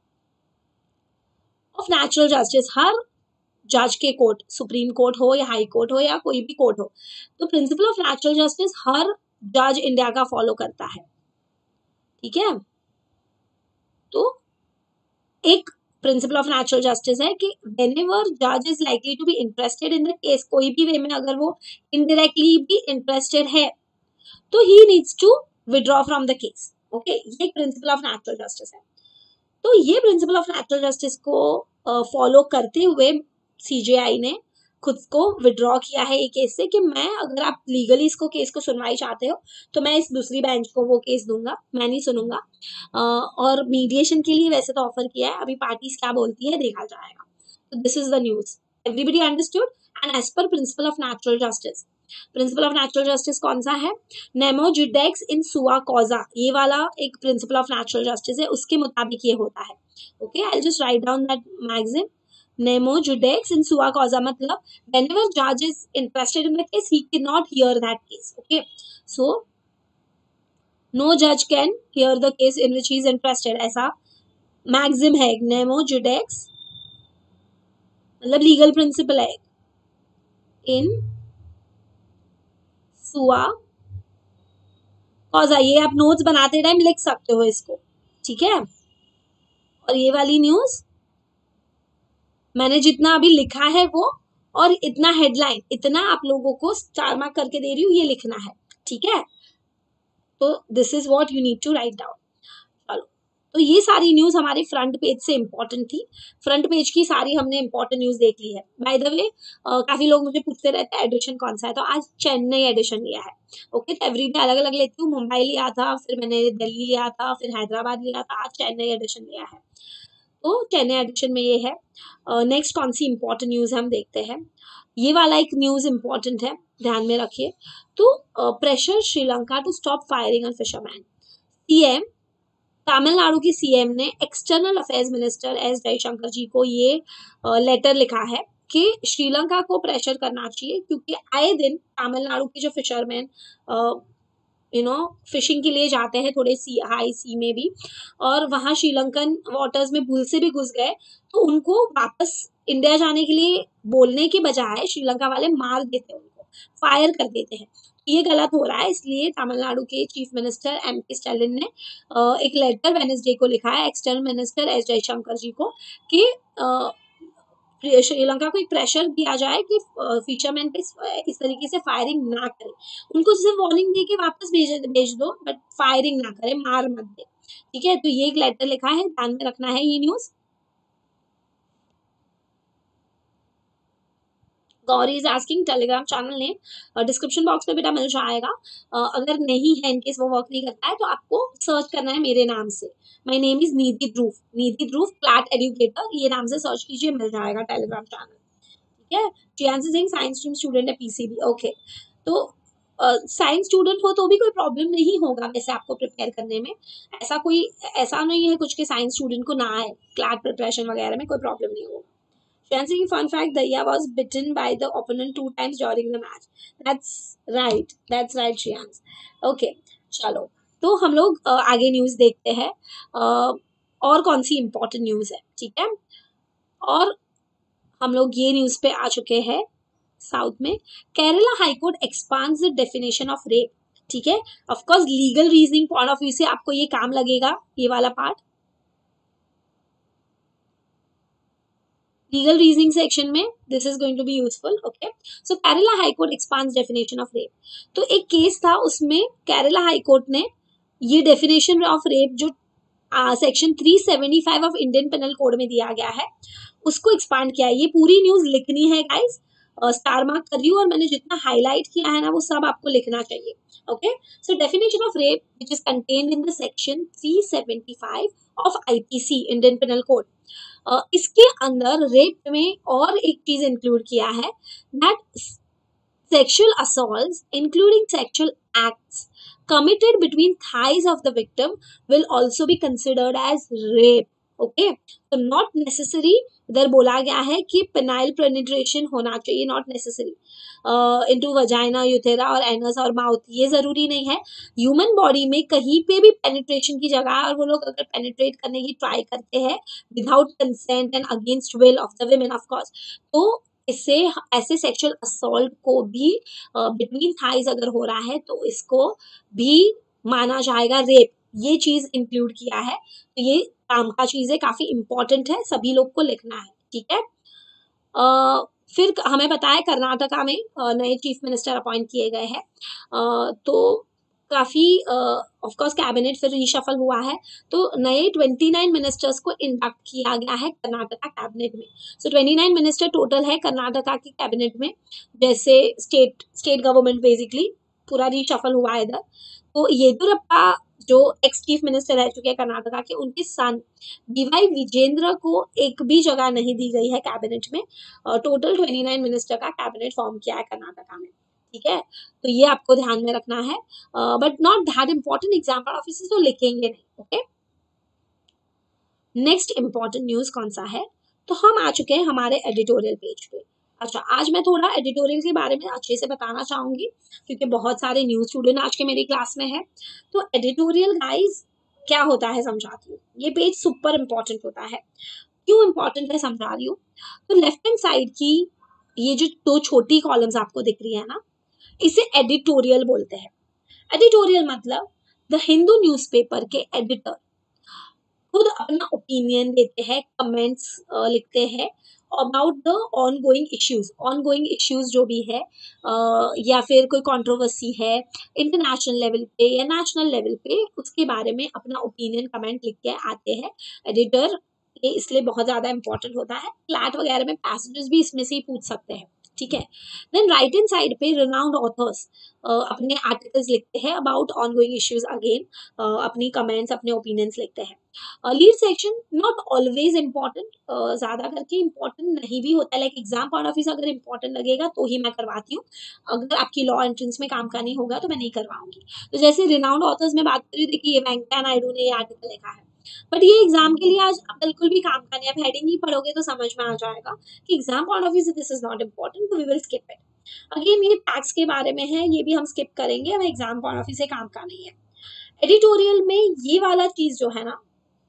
ऑफ नेचुरल जस्टिस, हर जज के कोर्ट, सुप्रीम कोर्ट हो या हाई कोर्ट हो या कोई भी कोर्ट हो, तो प्रिंसिपल ऑफ नेचुरल जस्टिस हर जज इंडिया का फॉलो करता है, ठीक है। तो एक प्रिंसिपल ऑफ नेचुरल जस्टिस है कि whenever judge is likely to be interested in the case, कोई भी वे में अगर वो indirectly भी interested है तो he needs to withdraw from the case, okay okay? ये प्रिंसिपल ऑफ नेचुरल जस्टिस है। तो ये प्रिंसिपल ऑफ नेचुरल जस्टिस को फॉलो uh, करते हुए सीजेआई ने खुद को विड्रॉ किया है ये केस से कि मैं, अगर आप लीगली इसको केस को सुनवाई चाहते हो तो मैं इस दूसरी बेंच को वो केस दूंगा, मैं नहीं सुनूंगा। और मीडिएशन के लिए वैसे तो ऑफर किया है, अभी पार्टीज क्या बोलती है देखा जाएगा। तो this is the news, everybody understood. And as per principle of natural justice, principle of natural justice कौन सा है? नेमो जुडेक्स इन सुआ कॉजा, ये वाला एक प्रिंसिपल ऑफ नेचुरल जस्टिस है, उसके मुताबिक ये होता है, okay. I just write down that magazine, Nemo judex in sua causa, मतलब whenever judge is interested in the case, he cannot hear that case, okay. So no judge can hear the case in which he is interested, ऐसा maxim है। Nemo judex मतलब legal principle है, in sua causa, ये आप notes बनाते time लिख सकते हो इसको, ठीक है। और ये वाली न्यूज मैंने जितना अभी लिखा है वो, और इतना हेडलाइन, इतना आप लोगों को स्टार मार्क करके दे रही हूँ, ये लिखना है, ठीक है। तो this is what you need to write down. चलो, तो ये सारी न्यूज हमारे फ्रंट पेज से इंपॉर्टेंट थी, फ्रंट पेज की सारी हमने इंपॉर्टेंट न्यूज देख ली है। बाय द वे काफी लोग मुझे पूछते रहते हैं एडिशन कौन सा है, तो आज चेन्नई एडिशन लिया है, ओके। तो एवरीडे अलग अलग लेती हूँ, मुंबई लिया था, फिर मैंने दिल्ली लिया था, फिर हैदराबाद लिया था, आज चेन्नई एडिशन लिया है। तो चेन्नई एडिशन में ये है। नेक्स्ट uh, कौन सी इंपॉर्टेंट न्यूज हम देखते हैं। ये वाला एक न्यूज इंपॉर्टेंट है, ध्यान में रखिए। तो pressure Sri Lanka to stop firing on fisherman, CM Tamil Nadu की सीएम ने external affairs minister S Jaishankar ji को ये लेटर uh, लिखा है कि श्रीलंका को प्रेशर करना चाहिए, क्योंकि आए दिन तमिलनाडु के जो फिशरमैन यू नो फिशिंग के लिए जाते हैं थोड़े सी हाई सी में भी, और वहां श्रीलंकन वाटर्स में भूल से भी घुस गए, तो उनको वापस इंडिया जाने के लिए बोलने के बजाय श्रीलंका वाले मार देते हैं, उनको फायर कर देते हैं। ये गलत हो रहा है, इसलिए तमिलनाडु के chief minister M K Stalin ने एक लेटर वेडनेसडे को लिखा है external minister S Jaishankar ji को कि श्रीलंका को एक प्रेशर दिया जाए कि फिशरमैन पे इस तरीके से फायरिंग ना करे, उनको सिर्फ वार्निंग दे के वापस भेज भेज दो, बट फायरिंग ना करे, मार मत दे, ठीक है। तो ये एक लेटर लिखा है, ध्यान में रखना है ये news. Gauri is asking Telegram channel ने डिस्क्रिप्शन बॉक्स में बेटा मिल जाएगा, uh, अगर नहीं है, इनकेस वो वर्क नहीं करता है तो आपको सर्च करना है मेरे नाम से, my name is Nidhi Dhruv, Nidhi Dhruv CLAT educator, ये नाम से सर्च कीजिए, मिल जाएगा टेलीग्राम चैनल, ठीक है। Jiyansi Singh science stream student है पीसीबी, ओके। तो साइंस uh, स्टूडेंट हो तो भी कोई प्रॉब्लम नहीं होगा वैसे आपको प्रिपेयर करने में, ऐसा कोई ऐसा नहीं है कुछ के साइंस स्टूडेंट को ना आए क्लैट प्रिपरेशन वगैरह में, कोई प्रॉब्लम नहीं होगा। Shansi, fun fact, Daya was bitten by the opponent two times during the match. That's right. That's right, Shreyansh. Okay, चलो, तो हम लोग uh, आगे न्यूज देखते हैं। uh, और कौन सी इंपॉर्टेंट न्यूज है, ठीक है। और हम लोग ये न्यूज पे आ चुके हैं साउथ में। Kerala high court expands the definition of rape, ठीक है। Of course legal reasoning point of view से आपको ये काम लगेगा, ये वाला पार्ट, लीगल रीजनिंग सेक्शन में this is going to be useful. Okay, so Kerala high court expands definition of rape. तो एक केस था, उसमें केरला हाई कोर्ट ने ये डेफिनेशन ऑफ रेप जो section three seventy five of Indian penal code में दिया गया है उसको एक्सपांड किया है. ये पूरी न्यूज लिखनी है गाइस, स्टार मार्क कर रही हूँ, और मैंने जितना हाईलाइट किया है ना वो सब आपको लिखना चाहिए. Okay, so definition of rape which is contained in the section three seventy five of IPC Indian penal code. इसके अंदर रेप में और एक चीज इंक्लूड किया है, that sexual assaults including sexual acts committed between thighs of the victim will also be considered as rape. Okay, तो not necessary इधर बोला गया है कि पेनाइल पेनिट्रेशन होना चाहिए, not necessary into vagina, urethra और एनस और माउथ, ये जरूरी नहीं है. ह्यूमन बॉडी में कहीं पे भी पेनिट्रेशन की जगह, और वो लोग अगर पेनिट्रेट करने की ट्राई करते हैं without consent and against will of the women of course, तो इससे ऐसे सेक्सुअल असॉल्ट को भी बिटवीन uh, थाइज अगर हो रहा है तो इसको भी माना जाएगा रेप. ये चीज इंक्लूड किया है, तो ये काम का चीज है, काफी इंपॉर्टेंट है, सभी लोग को लिखना है. ठीक है, uh, फिर हमें पता है कर्नाटका में uh, नए चीफ मिनिस्टर अपॉइंट किए गए हैं. uh, तो काफी ऑफ कोर्स कैबिनेट फिर रिशफल हुआ है, तो नए ट्वेंटी नाइन मिनिस्टर्स को इंडक्ट किया गया है कर्नाटका कैबिनेट में. So twenty nine minister total है कर्नाटका की कैबिनेट में, जैसे स्टेट स्टेट गवर्नमेंट बेसिकली पूरा रिशफल हुआ है इधर. तो येदुरप्पा जो एक्स चीफ मिनिस्टर रह चुके हैं कर्नाटका के, उनके सन डीवाई विजेंद्र को एक भी जगह नहीं दी गई है कैबिनेट में. टोटल ट्वेंटी नाइन मिनिस्टर का कैबिनेट फॉर्म किया है कर्नाटका में. ठीक है, तो ये आपको ध्यान में रखना है, but not that important. Example ऑफिस तो लिखेंगे नहीं. ओके, नेक्स्ट इंपॉर्टेंट न्यूज कौन सा है, तो हम आ चुके हैं हमारे एडिटोरियल पेज पे. अच्छा, आज मैं थोड़ा एडिटोरियल के बारे में अच्छे से बताना चाहूंगी क्योंकि बहुत सारे न्यूज स्टूडेंट आज के मेरी क्लास में है. तो एडिटोरियल गाइज क्या होता है समझाती हूँ. ये पेज सुपर इंपॉर्टेंट होता है. क्यों इंपॉर्टेंट है समझा रही हूँ. तो लेफ्ट हैंड साइड की ये जो दो छोटी कॉलम्स आपको दिख रही है ना, इसे एडिटोरियल बोलते हैं. एडिटोरियल मतलब द हिंदू न्यूज़पेपर के एडिटर खुद अपना ओपिनियन देते हैं, कमेंट्स लिखते हैं about the ongoing issues. Ongoing issues जो भी है, uh, या फिर कोई कंट्रोवर्सी है इंटरनेशनल लेवल पे या नेशनल लेवल पे, उसके बारे में अपना ओपिनियन कमेंट लिख के आते हैं एडिटर. ये इसलिए बहुत ज्यादा इंपॉर्टेंट होता है. क्लैट वगैरह में पैसेजेस भी इसमें से ही पूछ सकते हैं. ठीक है, देन राइट हैंड साइड पे रिनाउंड ऑथर्स अपने आर्टिकल्स लिखते हैं अबाउट ऑनगोइंग इश्यूज. अगेन अपनी कमेंट्स, अपने ओपिनियंस लिखते हैं. Lead section not always important, ज्यादा करके इम्पॉर्टेंट नहीं भी होता है. Like exam point of view से अगर इम्पॉर्टेंट लगेगा तो ही मैं करवाती हूँ. अगर आपकी लॉ एंट्रेंस में काम का नहीं होगा तो मैं नहीं करवाऊंगी. तो जैसे रिनाउंड ऑथर्स में बात करी, देखिए वेंकैया नायडू ने ये आर्टिकल लिखा है, बट ये एग्जाम के लिए आज बिल्कुल भी काम का नहीं. आप हेडिंग ही पढ़ोगे तो समझ में आ जाएगा कि एग्जाम पॉइंट ऑफ व्यू से दिस इज नॉट इम्पॉर्टेंट, तो we will skip it. Again ये टैक्स के बारे में है, ये भी हम स्किप करेंगे, हमें एग्जाम पॉइंट ऑफ व्यू से काम का नहीं है. एडिटोरियल में ये वाला चीज जो है ना,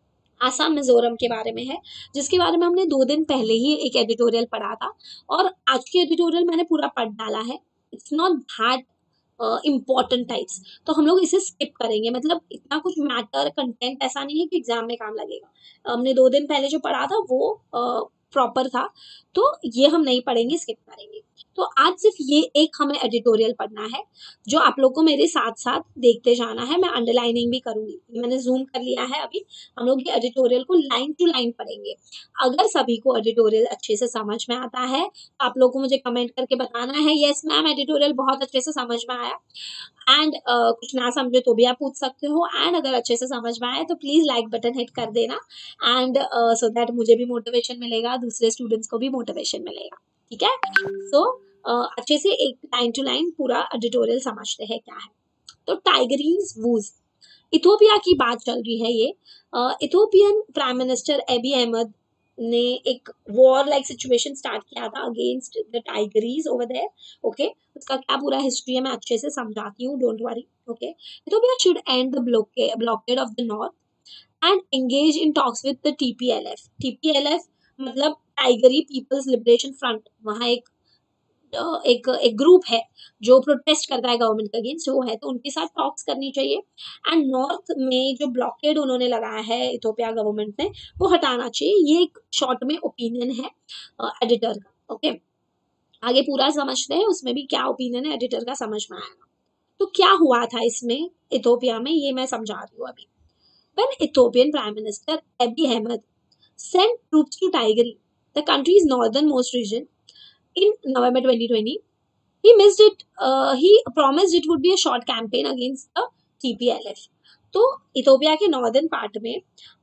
आसाम मिजोरम के बारे में है, जिसके बारे में हमने दो दिन पहले ही एक एडिटोरियल पढ़ा था, और आज के एडिटोरियल मैंने पूरा पढ़ डाला है. It's not that important types, तो हम लोग इसे स्किप करेंगे. मतलब इतना कुछ मैटर कंटेंट ऐसा नहीं है कि एग्जाम में काम लगेगा. हमने दो दिन पहले जो पढ़ा था वो प्रॉपर uh, था, तो ये हम नहीं पढ़ेंगे, स्किप करेंगे. तो आज सिर्फ ये एक हमें एडिटोरियल पढ़ना है जो आप लोग को मेरे साथ साथ देखते जाना है. मैं अंडरलाइनिंग भी करूंगी, मैंने जूम कर लिया है अभी. हम लोग ये एडिटोरियल को लाइन टू लाइन पढ़ेंगे. अगर सभी को एडिटोरियल अच्छे से समझ में आता है तो आप लोग को मुझे कमेंट करके बताना है यस मैम एडिटोरियल बहुत अच्छे से समझ में आया. एंड uh, कुछ ना समझे तो भी आप पूछ सकते हो. एंड अगर अच्छे से समझ में आए तो प्लीज लाइक बटन हिट कर देना, एंड सो दैट मुझे भी मोटिवेशन मिलेगा, दूसरे स्टूडेंट्स को भी मोटिवेशन मिलेगा. ठीक है, सो so, uh, अच्छे से एक लाइन टू लाइन पूरा एडिटोरियल समझते हैं क्या है. तो टाइगरीज वूज, इथोपिया की बात चल रही है. ये Ethiopian prime minister Abiy Ahmed ने एक वॉर लाइक सिचुएशन स्टार्ट किया था against the Tigrays over there. Okay, उसका क्या पूरा हिस्ट्री है मैं अच्छे से समझाती हूँ, don't worry. Okay, Ethiopia should end the blockade of the north and engage in talks with the TPLF. TPLF मतलब टाइगरी पीपल्स लिबरेशन फ्रंट. वहाँ एक एक एक ग्रुप है जो प्रोटेस्ट करता है गवर्नमेंट के अगेंस्ट, वो है तो उनके साथ टॉक्स करनी चाहिए। एंड नॉर्थ में जो ब्लॉकेड उन्होंने लगाया है इथोपिया गवर्नमेंट ने, वो हटाना चाहिए। ये एक शॉर्ट में ओपिनियन है एडिटर का। ओके, आगे पूरा समझते हैं, उसमें भी क्या ओपिनियन है एडिटर का समझ में आएगा। तो क्या हुआ था इसमें इथोपिया में, ये मैं समझा रही हूँ अभी। When Ethiopian Prime Minister Abiy Ahmed sent troops to Tigray, the country's northernmost region, in November twenty twenty, he missed it. Uh, he promised it would be a short campaign against the T P L F. तो Ethiopia के northern part में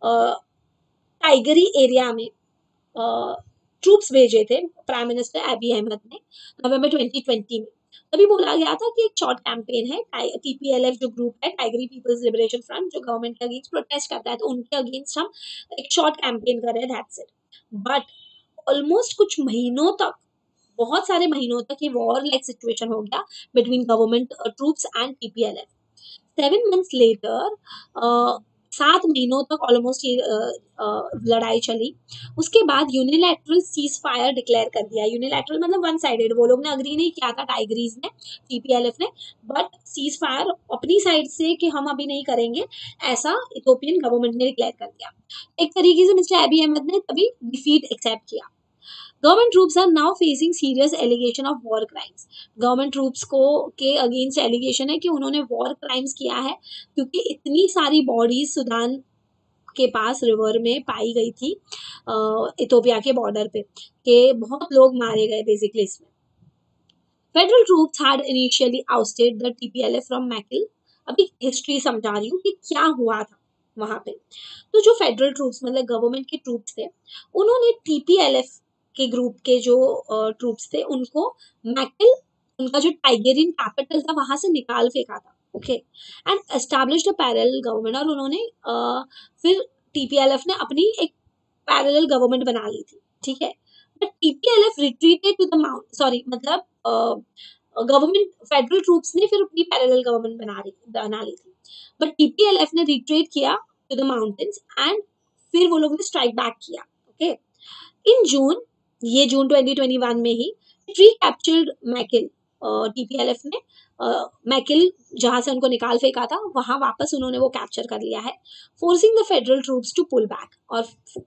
Tigray area में troops भेजे थे prime minister Abiy Ahmed ने November twenty twenty में। तभी बोला गया था कि एक शॉर्ट कैंपेन है, टीपीएलएफ जो ग्रुप है, टाइगरी पीपल्स लिबरेशन फ्रंट, जो गवर्नमेंट के अगेंस्ट प्रोटेस्ट करता है, तो उनके अगेंस्ट हम एक शॉर्ट कैंपेन कर रहे हैं, दैट्स इट। बट ऑलमोस्ट कुछ महीनों तक, बहुत सारे महीनों तक ये वॉर लाइक सिचुएशन हो गया between government troops and TPLF. Seven months later, सात महीनों तक ऑलमोस्ट ये लड़ाई चली। उसके बाद यूनिलैटरल सीज फायर डिक्लेयर कर दिया। यूनिलैटरल मतलब वन साइडेड, वो लोग ने अग्री नहीं किया था टाइगरीज ने, टीपीएलएफ ने, बट सीज फायर अपनी साइड से कि हम अभी नहीं करेंगे, ऐसा इथोपियन गवर्नमेंट ने डिक्लेयर कर दिया। एक तरीके से मिस्टर एबी अहमद ने तभी डिफीट एक्सेप्ट किया। Government troops are now facing serious allegation of war crimes. Government troops को के अगेंस्ट एलिगेशन है कि उन्होंने वॉर क्राइम्स किया है, क्योंकि इतनी सारी बॉडीज सुदान के पास रिवर में पाई गई थी इथोपिया के बॉर्डर पे, के बहुत लोग मारे गए बेसिकली इसमें। Federal troops had initially ousted the TPLF from Mekelle. अभी हिस्ट्री समझा रही हूँ कि क्या हुआ था वहां पे। तो जो फेडरल ट्रूप्स मतलब गवर्नमेंट के ट्रूप्स थे, उन्होंने टीपीएलएफ के ग्रुप के जो ट्रूप्स थे उनको मैकिल, उनका जो टाइगरियन कैपिटल था, वहां से निकाल फेंका था। Okay, and established a parallel government, और उन्होंने uh, फिर टीपीएलएफ ने अपनी एक पैरेलल गवर्नमेंट बना ली थी, ठीक है। But TPLF retreated to the mount, sorry मतलब गवर्नमेंट फेडरल ट्रूप्स ने फिर अपनी पैरेलल गवर्नमेंट बना ली बना ली थी, बट टीपीएलएफ ने रिट्रीट किया टू द माउंटेन्स एंड फिर वो लोग ने स्ट्राइक बैक किया। ओके, इन जून, ये जून ट्वेंटी ट्वेंटी वन में ही री कैप्चर्ड मैकिल, टीपीएलएफ ने मैकिल जहां से उनको निकाल फेंका था वहां वापस उन्होंने वो कैप्चर कर लिया है, forcing the federal troops to pull back, और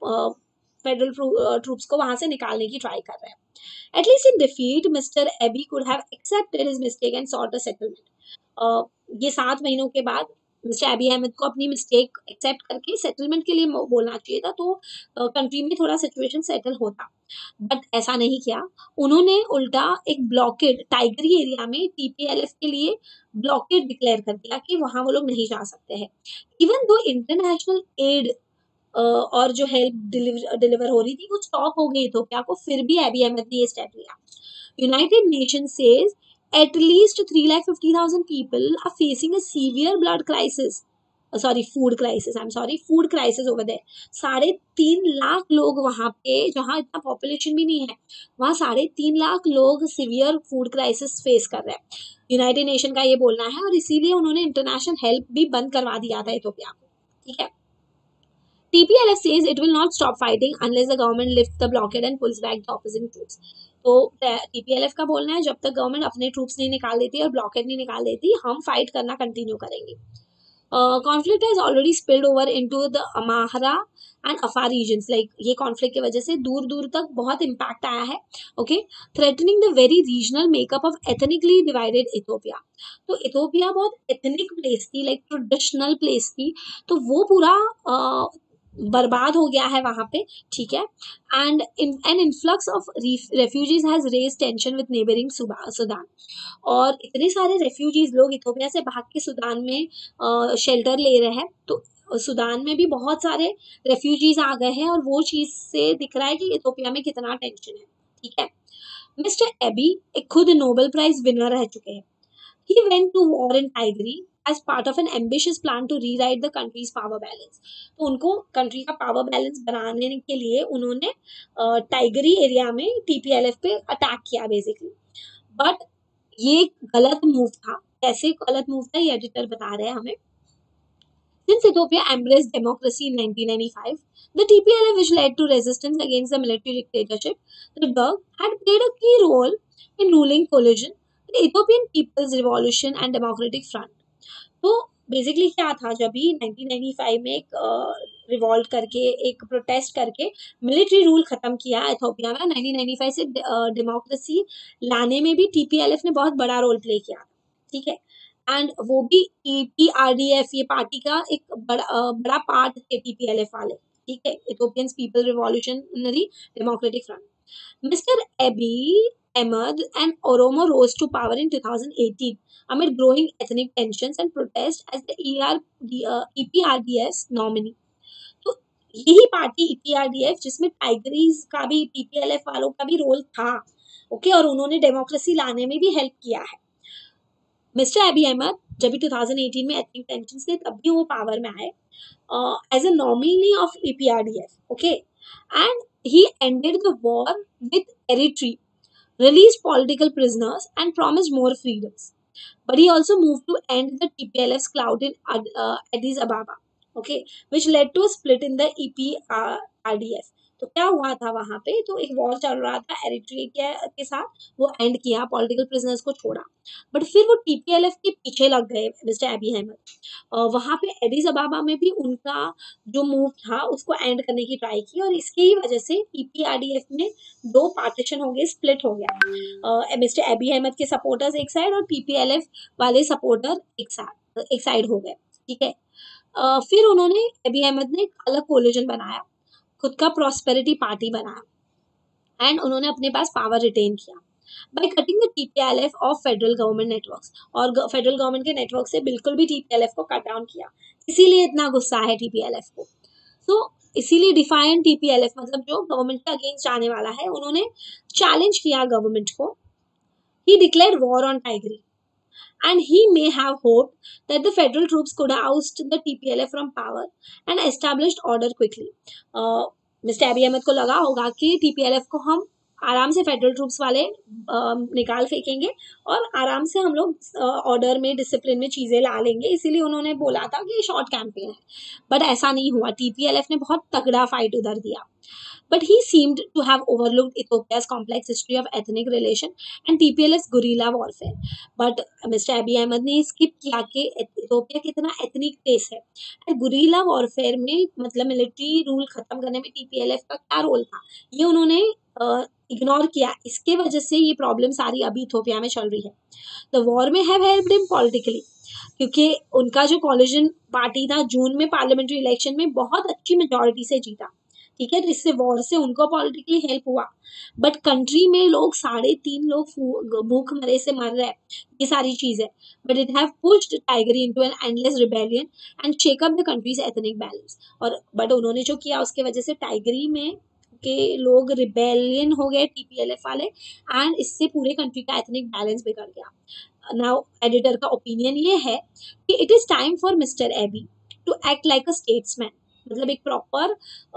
फेडरल ट्रूप्स को वहां से निकालने की ट्राई कर रहे हैं। At least in defeat mister Abiy could have accepted his mistake and sought a settlement. ये सात महीनों के बाद मिस्टर एबी अहमद को अपनी मिस्टेक एक्सेप्ट करके सेटलमेंट के लिए बोलना चाहिए था, तो कंट्री में थोड़ा सिचुएशन सेटल होता, बट ऐसा नहीं किया। उन्होंने उल्टा एक ब्लॉकेड टाइगरी एरिया में टीपीएलएफ के लिए ब्लॉकेड डिक्लेयर कर दिया कि वहां वो लोग नहीं जा सकते हैं। इवन दो इंटरनेशनल एड और जो हेल्प डिलीवर डिलीवर हो रही थी वो स्टॉप हो गई इथोपिया को, फिर भी एबी अहमद ने ये स्टेप लिया। United Nation says at least three lakh fifty thousand people are facing a severe blood crisis, uh, sorry food crisis, I'm sorry food crisis over there. साढ़े तीन लाख लोग वहाँ पे, जहाँ इतना पॉपुलेशन भी नहीं है, वहाँ साढ़े तीन लाख लोग सीवियर फूड क्राइसिस फेस कर रहे हैं, यूनाइटेड नेशन का ये बोलना है, और इसीलिए उन्होंने इंटरनेशनल हेल्प भी बंद करवा दिया था इथोपिया को, ठीक है। T P L F says it will not stop fighting unless the government lifts the blockade and pulls back the opposing troops. तो टीपीएलएफ का बोलना है जब तक गवर्नमेंट अपने ट्रूप्स नहीं निकाल देती और ब्लॉकेड नहीं निकाल देती, हम फाइट करना कंटिन्यू करेंगे। Conflict has already spilled over into the Amhara and Afar regions, like ये कॉन्फ्लिक्ट की वजह से दूर दूर तक बहुत इम्पैक्ट आया है। Okay, threatening the very regional makeup of ethnically divided Ethiopia. तो इथोपिया बहुत एथनिक प्लेस थी, लाइक ट्रेडिशनल प्लेस थी, तो वो पूरा uh, बर्बाद हो गया है वहां पे, ठीक है। And an influx of refugees has raise tension with neighbouring Sudan, और इतने सारे रेफ्यूजीज लोग इथोपिया से भाग के सुदान में शेल्टर ले रहे हैं, तो सुदान में भी बहुत सारे रेफ्यूजीज आ गए हैं, और वो चीज से दिख रहा है कि इथोपिया में कितना टेंशन है, ठीक है। मिस्टर एबी एक खुद नोबेल प्राइज विनर रह चुके हैं। He went to war in Tigray as part of an ambitious plan to rewrite the country's power balance. तो उनको कंट्री का पावर बैलेंस बनाने के लिए उन्होंने टाइगरी एरिया में टीपीएलएफ पे अटैक किया बेसिकली, बट ये गलत मूव था। कैसे गलत मूव था ये एडिटर बता रहे हैं हमें। Since Ethiopia embraced democracy in nineteen ninety-five, the T P L F, which led to resistance against the military dictatorship, the Derg had played a key role in ruling coalition, the Ethiopian People's Revolution and Democratic Front. तो basically क्या था, जब भी nineteen ninety five में एक revolt करके, एक protest करके मिलिट्री रूल खत्म किया इथियोपिया में, नाइनटीन नाइंटी फाइव से डेमोक्रेसी लाने में भी टीपीएलएफ ने बहुत बड़ा रोल प्ले किया, ठीक है। एंड वो भी ईपीआरडीएफ, ये पार्टी का एक बड़ा अ, बड़ा पार्ट थे टीपीएलएफ वाले, ठीक है, Ethiopian People Revolutionary Democratic Front. Mister Abiy Ahmed and Oromo rose to power in two thousand eighteen amid growing ethnic tensions and protests as the E R, uh, E P R D F nominee. तो यही party E P R D F जिसमें टाइगरीज का भी, TPLF वालों का भी role था, okay, और उन्होंने डेमोक्रेसी लाने में भी हेल्प किया है। मिस्टर Abiy Ahmed जब भी ट्वेंटी एटीन में एथनिक टेंशन थे तब भी वो पावर में आए as a nominee of E P R D F, okay, and he ended the war with Eritrea, released political prisoners, and promised more freedoms. But he also moved to end the T P L F's clout in Ad- uh, Addis Ababa, okay, which led to a split in the E P R D F. तो क्या हुआ था वहां पे, तो एक war चल रहा था एरिट्रिया के, के साथ, वो एंड किया, पॉलिटिकल प्रिजनर्स को छोड़ा, बट फिर वो टीपीएलएफ के पीछे लग गए मिस्टर एबी अहमद। वहां पे एडिस अबाबा में भी उनका जो मूव था उसको एंड करने की ट्राई की, और इसकी ही वजह से ईपीआरडीएफ में दो पार्टीशन हो गए, स्प्लिट हो गया, मिस्टर एबी अहमद के सपोर्टर्स एक साइड और टीपीएलएफ वाले सपोर्टर एक साइड एक साइड हो गए, ठीक है। uh, फिर उन्होंने एबी अहमद ने एक अलग कोलिजन बनाया, खुद का प्रॉस्पेरिटी पार्टी बनाया, एंड उन्होंने अपने पास पावर रिटेन किया by cutting the TPLF off federal government networks, और फेडरल गवर्नमेंट के नेटवर्क से बिल्कुल भी टीपीएलएफ को कट डाउन किया, इसीलिए इतना गुस्सा है टीपीएलएफ को। तो इसीलिए डिफाइन टीपीएलएफ मतलब जो गवर्नमेंट के अगेंस्ट जाने वाला है, उन्होंने चैलेंज किया गवर्नमेंट को। He declared war on Tigray and he may have hoped that the federal troops could oust the T P L F from power and established order quickly. uh, mister Abiy Ahmed को लगा होगा कि TPLF को हम आराम से federal troops वाले uh, निकाल फेंकेंगे और आराम से हम लोग ऑर्डर uh, में, डिसिप्लिन में चीजें ला लेंगे, इसीलिए उन्होंने बोला था कि शॉर्ट कैंपेन है, बट ऐसा नहीं हुआ। टीपीएलएफ ने बहुत तगड़ा फाइट उधर दिया, but he seemed to have overlooked Ethiopia's complex history of ethnic relation and T P L F's guerrilla warfare. But mister Abiy Ahmed ने स्किप किया कि इथियोपिया कितना एथनिक प्लेस है, और गुरीला वॉरफेयर में मतलब मिलिट्री रूल खत्म करने में टीपीएलएफ का क्या रोल था, ये उन्होंने इग्नोर uh, किया। इसके वजह से ये प्रॉब्लम सारी अभी इथियोपिया में चल रही है। द वॉर में हैव हेल्प्ड हिम पॉलिटिकली, क्योंकि उनका जो कॉलिजन पार्टी था जून में पार्लियामेंट्री इलेक्शन में बहुत अच्छी मेजोरिटी से जीता, ठीक है, तो इससे वॉर से उनको पॉलिटिकली हेल्प हुआ, बट कंट्री में लोग साढ़े तीन लोग भूख मरे से मर रहे हैं, ये सारी चीज है, but it have pushed Tigray into an endless rebellion and shake up the country's ethnic balance. और बट उन्होंने जो किया उसके वजह से टाइगरी में के लोग रिबेलियन हो गए, टीपीएलएफ वाले, एंड इससे पूरे कंट्री का एथनिक बैलेंस बिगड़ गया। नाउ एडिटर का ओपिनियन ये है कि it is time for mister Abiy to act like a statesman, मतलब एक प्रॉपर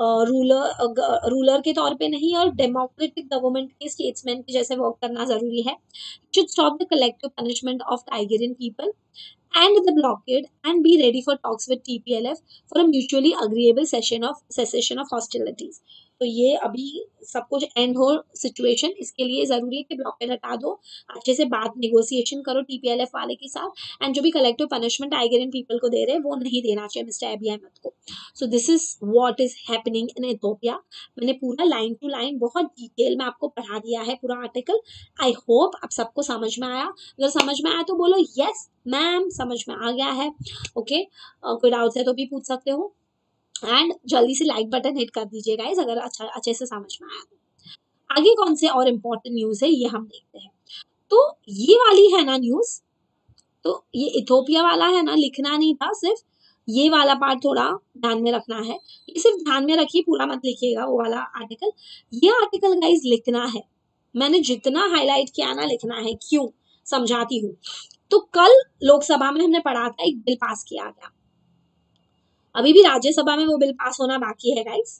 रूलर रूलर के तौर पे नहीं, और डेमोक्रेटिक गवर्नमेंट के स्टेट्समैन के जैसे वर्क करना जरूरी है। Should stop the collective punishment of Tigrayan people and the blockade and be ready for talks with T P L F for a mutually agreeable session of cessation of hostilities. तो ये अभी सब कुछ and हो situation, इसके लिए जरूरी है कि ब्लॉकेड हटा दो, अच्छे से बात नेगोशिएशन करो टीपीएलएफ वाले के साथ, एंड जो भी कलेक्टिव पनिशमेंट टाइगरियन पीपल को दे रहे हैं वो नहीं देना चाहिए मिस्टर एबी अहमद को। So this is what is happening in Ethiopia. मैंने पूरा लाइन टू लाइन बहुत डिटेल में आपको पढ़ा दिया है पूरा आर्टिकल। आई होप आप सबको समझ में आया, अगर समझ में आया तो बोलो यस मैम समझ में आ गया है, ओके। uh, कोई डाउट है तो भी पूछ सकते हो, एंड जल्दी से लाइक बटन हिट कर दीजिए गाइस अगर अच्छा अच्छे से समझ में आया। आगे कौन से और इम्पोर्टेंट न्यूज है ये हम देखते हैं। तो ये वाली है ना न्यूज, तो ये इथियोपिया वाला है ना, लिखना नहीं था, सिर्फ ये वाला पार्ट थोड़ा ध्यान में रखना है, ये सिर्फ ध्यान में रखिए, पूरा मत लिखिएगा वो वाला आर्टिकल। ये आर्टिकल गाइस लिखना है, मैंने जितना हाईलाइट किया ना लिखना है, क्यों समझाती हूँ। तो कल लोकसभा में हमने पढ़ा था, एक बिल पास किया गया, अभी भी राज्यसभा में वो बिल पास होना बाकी है गाइस,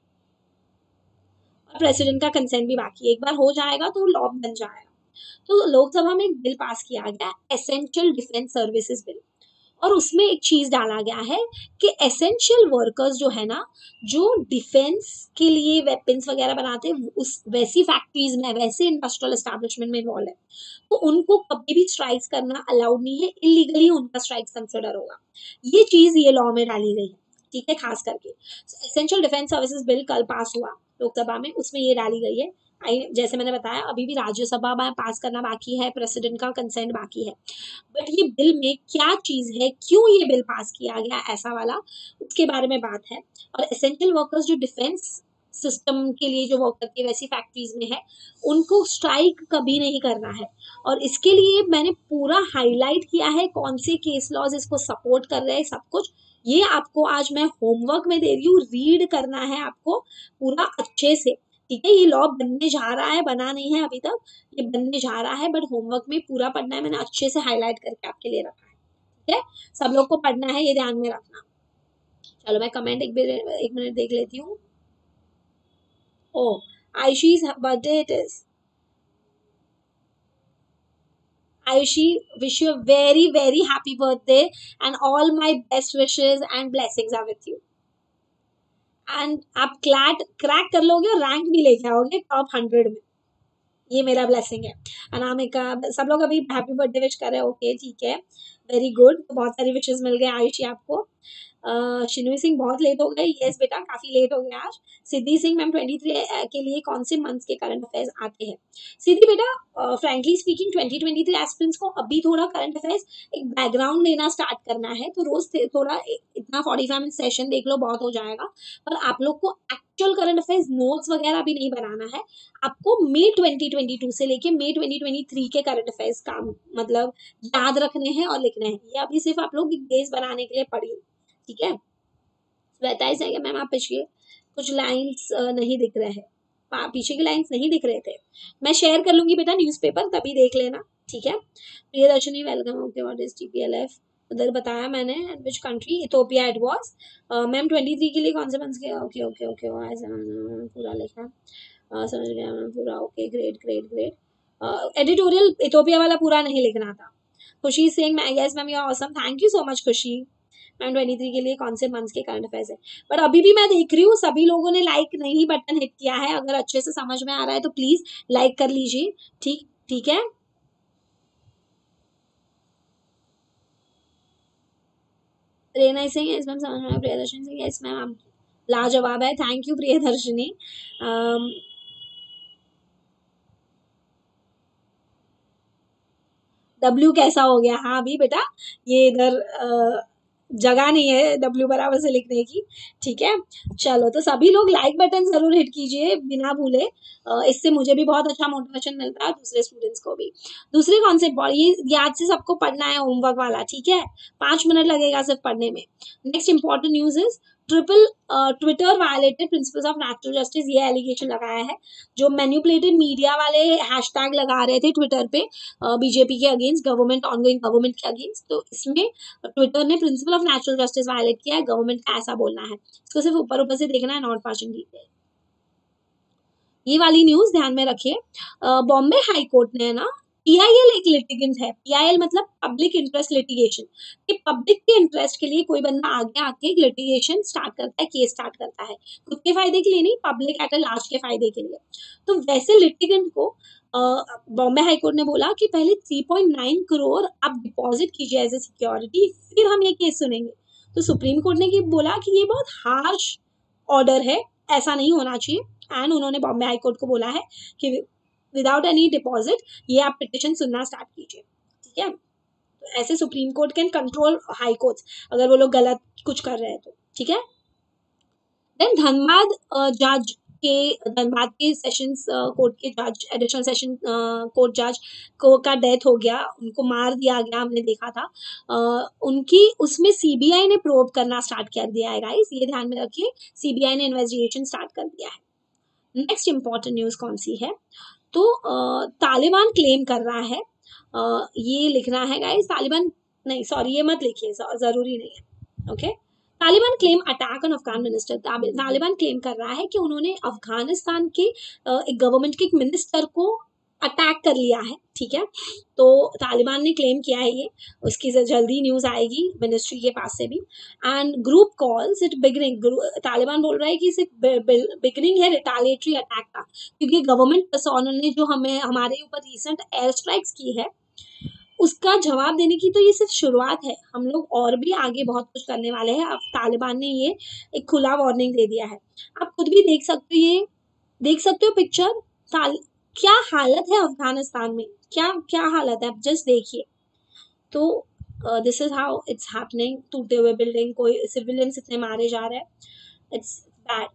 और प्रेसिडेंट का कंसेंट भी बाकी है, एक बार हो जाएगा तो लॉ बन जाएगा। तो लोकसभा में एक बिल पास किया गया, एसेंशियल डिफेंस सर्विसेज बिल। और उसमें एक चीज डाला गया है कि एसेंशियल वर्कर्स जो है ना, जो डिफेंस के लिए वेपन्स वगैरह बनाते हैं, उस वैसी फैक्ट्रीज में, वैसे इंडस्ट्रियल एस्टैब्लिशमेंट में इन्वॉल्व है, तो उनको कभी भी स्ट्राइक्स करना अलाउड नहीं है, इलीगली उनका स्ट्राइक कंसिडर होगा। ये चीज ये लॉ में डाली गई है, ठीक है। खास करके एसेंशियल डिफेंस सर्विसेज बिल कल पास हुआ लोकसभा में, उसमें ये डाली गई है। आई जैसे मैंने बताया, अभी भी राज्यसभा में पास करना बाकी है, प्रेसिडेंट का कंसेंट बाकी है, बट ये बिल में क्या चीज है, क्यों ये बिल पास किया गया ऐसा वाला, उसके बारे में बात है। और एसेंशियल वर्कर्स जो डिफेंस सिस्टम के लिए जो वर्क करती है वैसी फैक्ट्रीज में है, उनको स्ट्राइक कभी नहीं करना है। और इसके लिए मैंने पूरा हाईलाइट किया है कौन से केस लॉज इसको सपोर्ट कर रहे हैं, सब कुछ ये आपको आज मैं होमवर्क में दे रही हूँ, रीड करना है आपको पूरा अच्छे से, ठीक है। ये लॉ बनने जा रहा है, बना नहीं है अभी तक, ये बनने जा रहा है, बट होमवर्क में पूरा पढ़ना है, मैंने अच्छे से हाईलाइट करके आपके लिए रखा है, ठीक है। सब लोग को पढ़ना है, ये ध्यान में रखना। चलो मैं कमेंट एक एक मिनट देख लेती हूँ। Oh, Ayushi's birthday it is. Ayushi, wish you a very very happy birthday and all my best wishes and blessings are with you. And आप क्लैट क्रैक कर लोगे और रैंक भी लेके आओगे टॉप हंड्रेड में, ये मेरा ब्लेसिंग है। अनामिका, सब लोग अभी हैप्पी बर्थडे विश कर रहे हैं, ओके ठीक है, वेरी गुड। तो बहुत सारी विशेस मिल गए आयुषी आपको। शिनू सिंह बहुत लेट हो गए, यस बेटा काफी लेट हो गया आज। Siddhi Singh ma'am twenty three के लिए कौन से मंथ्स के करंट अफेयर्स आते हैं? सिद्धि बेटा frankly speaking twenty twenty three aspirants को अभी थोड़ा करंट अफेयर्स एक बैकग्राउंड लेना स्टार्ट करना है, तो रोज थोड़ा इतना फोर्टी फाइव मिनट सेशन देख लो, बहुत हो जाएगा। पर आप लोग को एक्चुअल करंट अफेयर्स नोट्स वगैरह भी नहीं बनाना है, आपको मई ट्वेंटी ट्वेंटी टू से लेके मई ट्वेंटी ट्वेंटी थ्री के करंट अफेयर्स काम मतलब याद रखने हैं और लिखने हैं। ये अभी सिर्फ आप लोग बेस बनाने के लिए पढ़िए, ठीक है। श्वेता है कि मैम आप पिछले कुछ लाइंस नहीं दिख रहे हैं, पीछे की लाइंस नहीं दिख रहे थे, मैं शेयर कर लूंगी बेटा न्यूज़पेपर, तभी देख लेना, ठीक है। Priyadarshini welcome, okay what is TPLF, उधर बताया मैंने, which country, Ethiopia it was. Ma'am twenty three के लिए कौन से मंथ के, ओके ओके ओके ऐसा पूरा लिखा, समझ गया मैम पूरा, okay great great great. Editorial Ethiopia वाला पूरा नहीं लिखना था। Khushi Singh, yes ma'am you are awesome, thank you so much Khushi. Ma'am twenty three के लिए कौन से मंथ्स के करंट अफेयर्स है, बट अभी भी मैं देख रही हूँ सभी लोगों ने लाइक नहीं बटन हिट किया है, अगर अच्छे से समझ में आ रहा है तो प्लीज लाइक कर लीजिए, ठीक ठीक है। प्रेरणा सिंह, यस मैम समझ में आया। प्रियदर्शनी सिंह, यस मैम आप लाजवाब है, थैंक यू प्रियदर्शनी। डब्ल्यू कैसा हो गया, हाँ अभी बेटा ये इधर जगह नहीं है डब्ल्यू बराबर से लिखने की, ठीक है। चलो तो सभी लोग लाइक बटन जरूर हिट कीजिए बिना भूले, इससे मुझे भी बहुत अच्छा मोटिवेशन मिलता है, दूसरे स्टूडेंट्स को भी। दूसरी कॉन्सेप्ट ये याद से सबको पढ़ना है, होमवर्क वाला, ठीक है, पांच मिनट लगेगा सिर्फ पढ़ने में। Next important news is triple Twitter violated principles of natural justice, ये एलिगेशन लगाया है। जो मैन्युपुलेटेड मीडिया वाले हैशटैग लगा रहे थे ट्विटर पे बीजेपी के अगेंस्ट, गवर्नमेंट ऑनगोइंग गवर्नमेंट के अगेंस्ट, तो इसमें ट्विटर ने principle of natural justice violate किया है, गवर्नमेंट का ऐसा बोलना है। इसको सिर्फ ऊपर ऊपर से देखना है, नॉट वाचिंग डिटेल। ये वाली न्यूज ध्यान में रखिए, बॉम्बे हाई कोर्ट ने ना, पीआईएल एक लिटिगेंट है, पीआईएल मतलब पब्लिक इंटरेस्ट लिटिगेशन, कि पब्लिक के इंटरेस्ट के लिए कोई बंदा आगे आके एक लिटिगेशन स्टार्ट करता है, केस स्टार्ट करता है, खुद के फायदे के लिए नहीं, पब्लिक एट लार्ज के फायदे के लिए। तो वैसे लिटिगेंट को बॉम्बे हाई कोर्ट ने बोला कि पहले थ्री पॉइंट नाइन करोड़ आप डिपॉजिट कीजिए एज ए सिक्योरिटी, फिर हम ये केस सुनेंगे। तो सुप्रीम कोर्ट ने बोला कि ये बहुत हार्श ऑर्डर है, ऐसा नहीं होना चाहिए, एंड उन्होंने बॉम्बे हाई कोर्ट को बोला है कि विदाउट एनी डिपॉजिट ये आप पिटिशन सुनना स्टार्ट कीजिए, ठीक है। तो ऐसे supreme court can control high courts अगर वो लोग गलत कुछ कर रहे हैं तो, ठीक है। देन धनबाद जज के धनबाद के सेशंस कोर्ट के जज, एडिशनल सेशन कोर्ट जज को का डेथ हो गया, उनको मार दिया गया, हमने देखा था। uh, उनकी उसमें सीबीआई ने प्रोब करना स्टार्ट कर दिया है गाइस, ये ध्यान में रखिए, सीबीआई ने इन्वेस्टिगेशन स्टार्ट कर दिया है। नेक्स्ट इंपॉर्टेंट न्यूज कौन सी है, तो तालिबान क्लेम कर रहा है, आ, ये लिखना है गाइस, तालिबान नहीं सॉरी ये मत लिखिए, जरूरी नहीं है, okay. Taliban claim attack on Afghan minister, Taliban claim कर रहा है कि उन्होंने अफगानिस्तान के एक गवर्नमेंट के एक मिनिस्टर को अटैक कर लिया है, ठीक है। तो तालिबान ने क्लेम किया है ये, उसकी जल्दी न्यूज आएगी मिनिस्ट्री के पास से भी। And group calls it beginning, Taliban बोल रहा है कि इसे बिगनिंग है रिटालिएटरी अटैक का, क्योंकि गवर्नमेंट पर्सोनल ने जो हमें हमारे ऊपर रिसेंट एयर स्ट्राइक्स की है उसका जवाब देने की तो ये सिर्फ शुरुआत है, हम लोग और भी आगे बहुत कुछ करने वाले हैं। अब तालिबान ने ये एक खुला वार्निंग दे दिया है। आप खुद भी देख सकते हो, ये देख सकते हो पिक्चर, ताल क्या हालत है अफगानिस्तान में, क्या क्या हालत है, आप जस्ट देखिए। तो this is how it's happening, टूटे हुए बिल्डिंग, कोई सिविलियंस इतने मारे जा रहे हैं, इट्स बैड।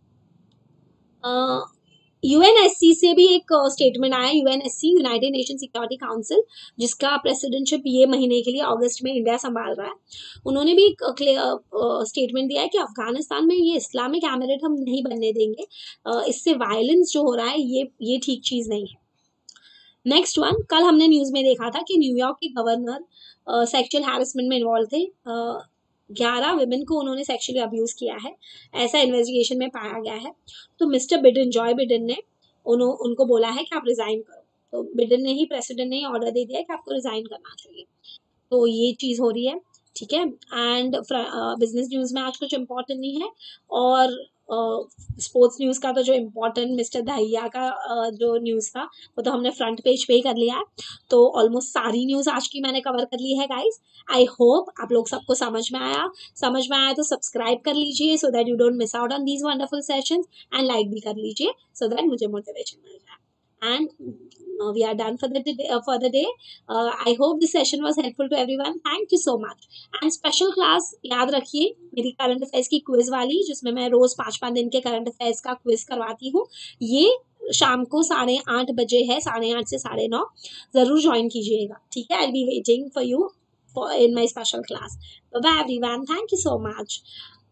यूएनएससी से भी एक स्टेटमेंट आया, UNSC United Nation Security Council, जिसका प्रेसिडेंटशिप ये महीने के लिए अगस्त में इंडिया संभाल रहा है, उन्होंने भी एक स्टेटमेंट दिया है कि अफगानिस्तान में ये इस्लामिक एमिरेट हम नहीं बनने देंगे, इससे वायलेंस जो हो रहा है ये ये ठीक चीज नहीं है। नेक्स्ट वन, कल हमने न्यूज में देखा था कि न्यूयॉर्क के गवर्नर सेक्सुअल हैरेसमेंट में इन्वॉल्व थे, ग्यारह विमेन को उन्होंने सेक्सुअली अब्यूज किया है, ऐसा इन्वेस्टिगेशन में पाया गया है। तो मिस्टर बिडेन, जॉय बिडेन ने उन्हों, उनको बोला है कि आप रिजाइन करो, तो बिडेन ने ही, प्रेसिडेंट ने ही ऑर्डर दे दिया है कि आपको रिजाइन करना चाहिए। तो ये चीज हो रही है, ठीक है। एंड बिजनेस न्यूज में आज कुछ इम्पोर्टेंट नहीं है, और स्पोर्ट्स uh, न्यूज का तो जो इम्पोर्टेंट मिस्टर दहिया का uh, जो न्यूज था वो तो हमने फ्रंट पेज पे ही कर लिया है। तो ऑलमोस्ट सारी न्यूज आज की मैंने कवर कर ली है गाइस। आई होप आप लोग सबको समझ में आया, समझ में आया तो सब्सक्राइब कर लीजिए so that you don't miss out on these wonderful sessions, and like भी कर लीजिए सो दैट मुझे मोटिवेशन मिल जाए। And uh, we are done for the day, uh, for the day. Uh, I hope this session was helpful to everyone. Thank you so much. And special class याद रखिए मेरी current affairs की quiz वाली, जिसमें मैं रोज पाँच पाँच दिन के करंट अफेयर्स का क्विज करवाती हूँ, ये शाम को साढ़े आठ बजे है, साढ़े आठ से साढ़े नौ, जरूर ज्वाइन कीजिएगा, ठीक है। I be waiting for you in my special class. Bye bye everyone. Thank you so much.